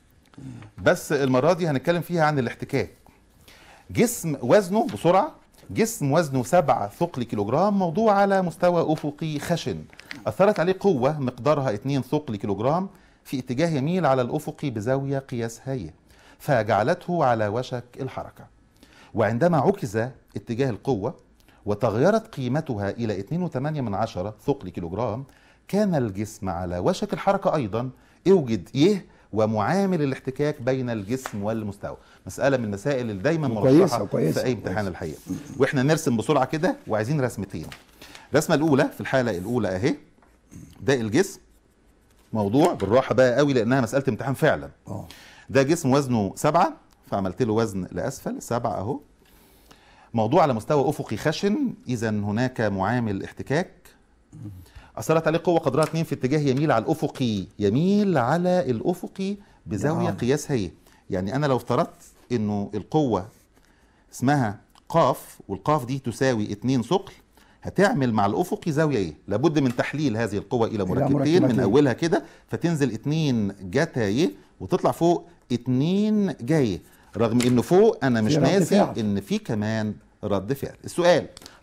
[SPEAKER 2] بس المرة دي هنتكلم فيها عن الاحتكاك. جسم وزنه بسرعة، جسم وزنه 7 ثقل كيلوغرام موضوع على مستوى أفقي خشن، أثرت عليه قوة مقدارها 2 ثقل كيلوغرام في اتجاه يميل على الأفق بزاوية قياس هي، فجعلته على وشك الحركة. وعندما عكس اتجاه القوة وتغيرت قيمتها إلى 2.8 ثقل كيلوغرام، كان الجسم على وشك الحركة أيضا. اوجد يه ومعامل الاحتكاك بين الجسم والمستوى. مسألة من المسائل اللي دايما مرشحة في أي امتحان الحقيقة. وإحنا نرسم بسرعة كده، وعايزين رسمتين. الرسمة الأولى في الحالة الأولى أهي، ده الجسم، موضوع بالراحة بقى قوي لأنها مسألة امتحان فعلا. ده جسم وزنه 7، فعملت له وزن لأسفل 7 أهو، موضوع على مستوى أفقي خشن، إذا هناك معامل احتكاك. أثرت عليه قوة قدرها 2 في اتجاه يميل على الأفقي، يميل على الأفقي بزاوية قياس هي. يعني أنا لو افترضت إنه القوة اسمها قاف، والقاف دي تساوي 2 ثقل، هتعمل مع الأفقي زاوية إيه؟ لابد من تحليل هذه القوة إلى مركبتين من أولها كده، فتنزل 2 جتاية وتطلع فوق 2 جاية، رغم إنه فوق أنا مش ناسي إن في كمان رد فعل. السؤال،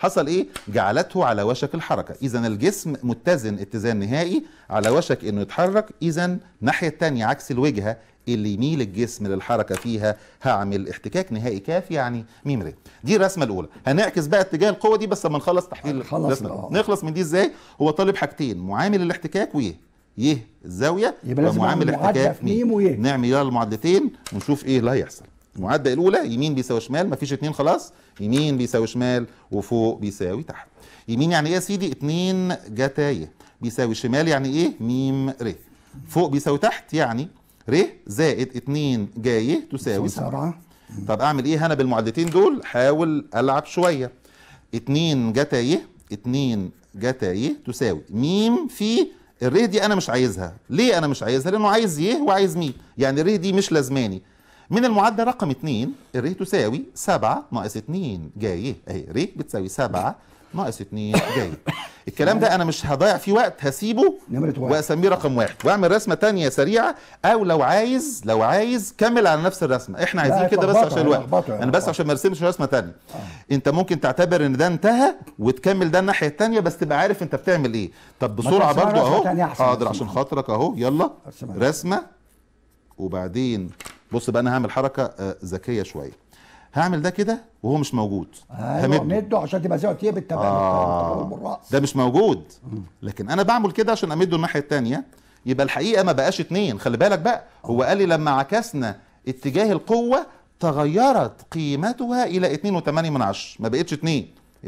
[SPEAKER 2] حصل ايه؟ جعلته على وشك الحركه. اذا الجسم متزن اتزان نهائي على وشك انه يتحرك. اذا الناحيه الثانيه عكس الوجهه اللي يميل الجسم للحركه فيها هعمل احتكاك نهائي كاف يعني ميم ر. دي الرسمه الاولى. هنعكس بقى اتجاه القوه دي بس لما نخلص تحليل الرسمه. نخلص من دي ازاي؟ هو طالب حاجتين، معامل الاحتكاك ويه الزاويه ومعامل الاحتكاك ميم ويه. نعمل يلا المعادلتين ونشوف ايه اللي هيحصل. المعادله الاولى يمين بيساوي شمال، مفيش اتنين خلاص، يمين بيساوي شمال وفوق بيساوي تحت. يمين يعني ايه يا سيدي؟ 2 جتا ي بيساوي شمال يعني ايه؟ ميم ر. فوق بيساوي تحت يعني ر زائد 2 جا ي تساوي 7. طب اعمل ايه هنا بالمعادلتين دول؟ حاول العب شويه. 2 جتا ي 2 جتا ي تساوي ميم في الر دي انا مش عايزها. ليه انا مش عايزها؟ لانه عايز ي وعايز ميم، يعني الر دي مش لازماني. من المعادله رقم 2 الر تساوي 7 ناقص 2 جا ي، اهي ر بتساوي 7 ناقص 2 جا ي. الكلام ده انا مش هضيع فيه وقت، هسيبه واسميه رقم 1 واعمل رسمه ثانيه سريعه، او لو عايز كمل على نفس الرسمه. احنا عايزين كده بس عشان الوقت، انا بس عشان ما ارسمش رسمه ثانيه. انت ممكن تعتبر ان ده انتهى وتكمل ده الناحيه الثانيه بس تبقى عارف انت بتعمل ايه. طب بسرعه برضو اهو، حاضر عشان خاطرك اهو. يلا رسمه وبعدين بص بقى انا هعمل حركه ذكيه شويه. هعمل ده كده وهو مش موجود.
[SPEAKER 1] همده عشان تبقى زي طيب التبادل.
[SPEAKER 2] ده مش موجود، لكن انا بعمل كده عشان امده الناحيه الثانيه، يبقى الحقيقه ما بقاش 2. خلي بالك بقى، هو قال لي لما عكسنا اتجاه القوه تغيرت قيمتها الى 2.8، ما بقتش 2.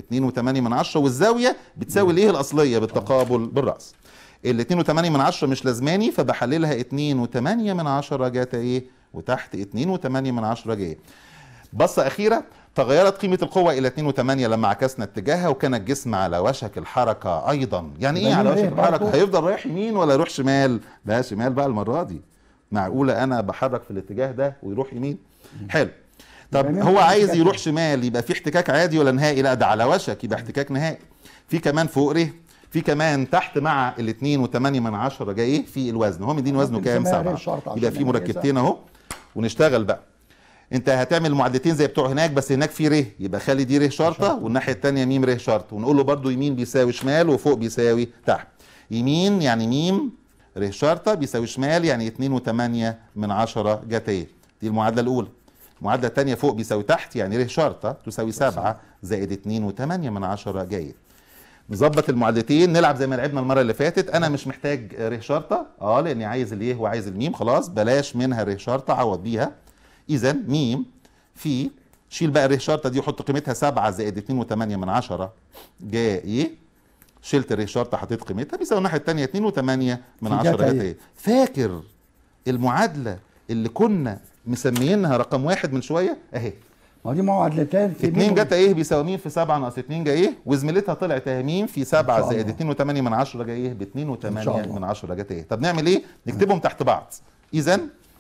[SPEAKER 2] 2.8 والزاويه بتساوي الايه الاصليه بالتقابل بالراس. ال 2.8 مش لازماني، فبحللها 2.8 جاتا ايه وتحت 2.8 جايه. بصه اخيره، تغيرت قيمه القوه الى 2.8 لما عكسنا اتجاهها وكان الجسم على وشك الحركه ايضا. يعني ايه على وشك الحركه؟ هيفضل رايح يمين ولا يروح شمال؟ لا شمال بقى المره دي. معقوله انا بحرك في الاتجاه ده ويروح يمين؟ حلو. طب هو عايز يروح شمال، يبقى في احتكاك عادي ولا نهائي؟ لا ده على وشك، يبقى احتكاك نهائي. في كمان فوق ر، في كمان تحت مع ال 2.8 جاي في الوزن. هو مدين وزنه كام؟ 7. يبقى في مركبتين اهو ونشتغل بقى. انت هتعمل معادلتين زي بتوع هناك بس هناك في ر، يبقى خلي دي ر شرطه والناحيه الثانيه ميم ر شرطه، ونقول له برده يمين بيساوي شمال وفوق بيساوي تحت. يمين يعني ميم ر شرطه بيساوي شمال يعني 2.8 جتا ي. دي المعادله الاولى. المعادله الثانيه فوق بيساوي تحت يعني ر شرطه تساوي 7 زائد 2.8 جا ي. نظبط المعادلتين، نلعب زي ما لعبنا المره اللي فاتت. انا مش محتاج ر شرطه لاني عايز الايه وعايز الميم، خلاص بلاش منها ر شرطه، عوض بيها. اذا ميم في شيل بقى ر شرطه دي وحط قيمتها 7 زائد 2.8 جا ي. شلت ر شرطه حطيت قيمتها بيساوي الناحيه الثانيه 2.8 جتا ي. فاكر المعادله اللي كنا مسميينها رقم 1 من شويه اهي؟
[SPEAKER 1] ما دي معادلتين.
[SPEAKER 2] 2 جتا ي بيساوي ميم في 7 ناقص 2 جا ي، وزميلتها طلعت اهي ميم في 7 زائد 2.8 جا ي ب 2.8 جتا ي. طب نعمل ايه؟ نكتبهم تحت بعض. اذا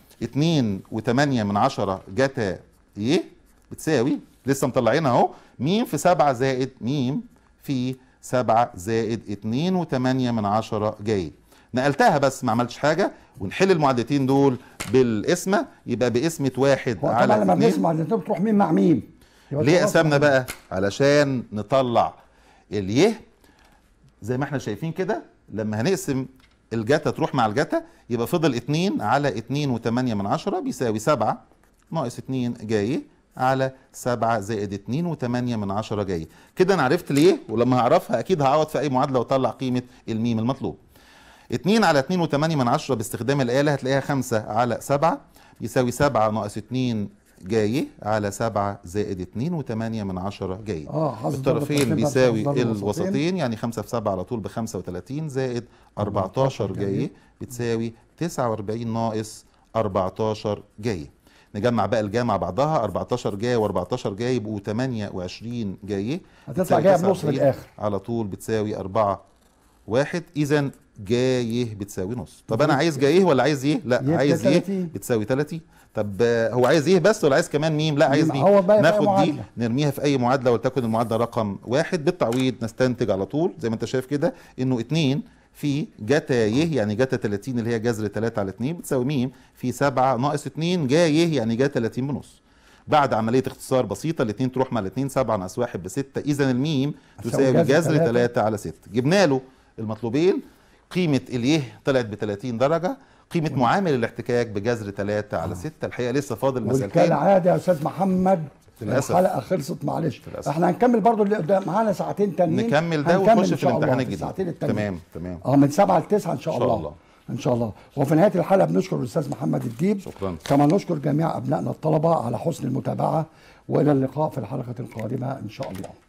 [SPEAKER 2] 2.8 جتا ي بتساوي لسه مطلعينها اهو ميم في 7 زائد ميم في 7 زائد 2.8 جا ي. نقلتها بس ما عملتش حاجه. ونحل المعادلتين دول بالقسمه، يبقى بقسمه 1 على 2.
[SPEAKER 1] لما بنسمع الاتنين بتروح ميم مع ميم.
[SPEAKER 2] ليه قسمنا بقى؟ علشان نطلع اليه زي ما احنا شايفين كده. لما هنقسم الجتا تروح مع الجتا يبقى فضل 2 على 2.8 بيساوي 7 ناقص 2 جا ي على 7 زائد 2.8 جا ي. كده انا عرفت ليه، ولما هعرفها اكيد هعوض في اي معادله واطلع قيمه الميم المطلوب. 2 على 2.8 باستخدام الآلة هتلاقيها 5 على 7 يساوي 7 ناقص 2 جا ي على 7 زائد 2.8 جا ي. الطرفين بيساوي الوسطين، يعني 5 في 7 على طول ب 35 زائد 14 جا ي بتساوي 49 ناقص 14 جا ي. نجمع بقى الجا مع بعضها، 14 جا و14 جا يبقوا 28 جا ي.
[SPEAKER 1] هتطلع جايه بنص في الاخر
[SPEAKER 2] على طول بتساوي 4 1. اذا جا ي بتساوي نص. طب انا عايز جا ي ولا عايز ي؟ لا عايز ي بتساوي 30. طب هو عايز يه بس ولا عايز كمان ميم؟ لا عايز ميم. ناخد دي نرميها في اي معادله ولتكن المعادله رقم 1. بالتعويض نستنتج على طول زي ما انت شايف كده انه 2 في جتا ي يعني جتا 30 اللي هي جذر 3 على 2 بتساوي ميم في 7 ناقص 2 جا ي يعني جا 30 بنص. بعد عمليه اختصار بسيطه الاثنين تروح مع الاثنين 7 ناقص 1 ب6، اذا الميم تساوي جذر 3 على 6. جبنا له المطلوبين. قيمه اليه طلعت ب 30 درجه، قيمه معامل الاحتكاك بجذر 3 على 6. الحقيقه لسه فاضل مسألتين.
[SPEAKER 1] وكالعاده يا استاذ محمد الحلقه خلصت، معلش احنا هنكمل برضو اللي قدام، معانا ساعتين تانيين
[SPEAKER 2] نكمل ده ونخش في الامتحان الجديد. تمام
[SPEAKER 1] من 7 ل 9 ان شاء الله. ان شاء الله. وفي نهايه الحلقه بنشكر الاستاذ محمد الديب.
[SPEAKER 2] شكرا.
[SPEAKER 1] كما نشكر جميع ابنائنا الطلبه على حسن المتابعه، والى اللقاء في الحلقه القادمه ان شاء الله.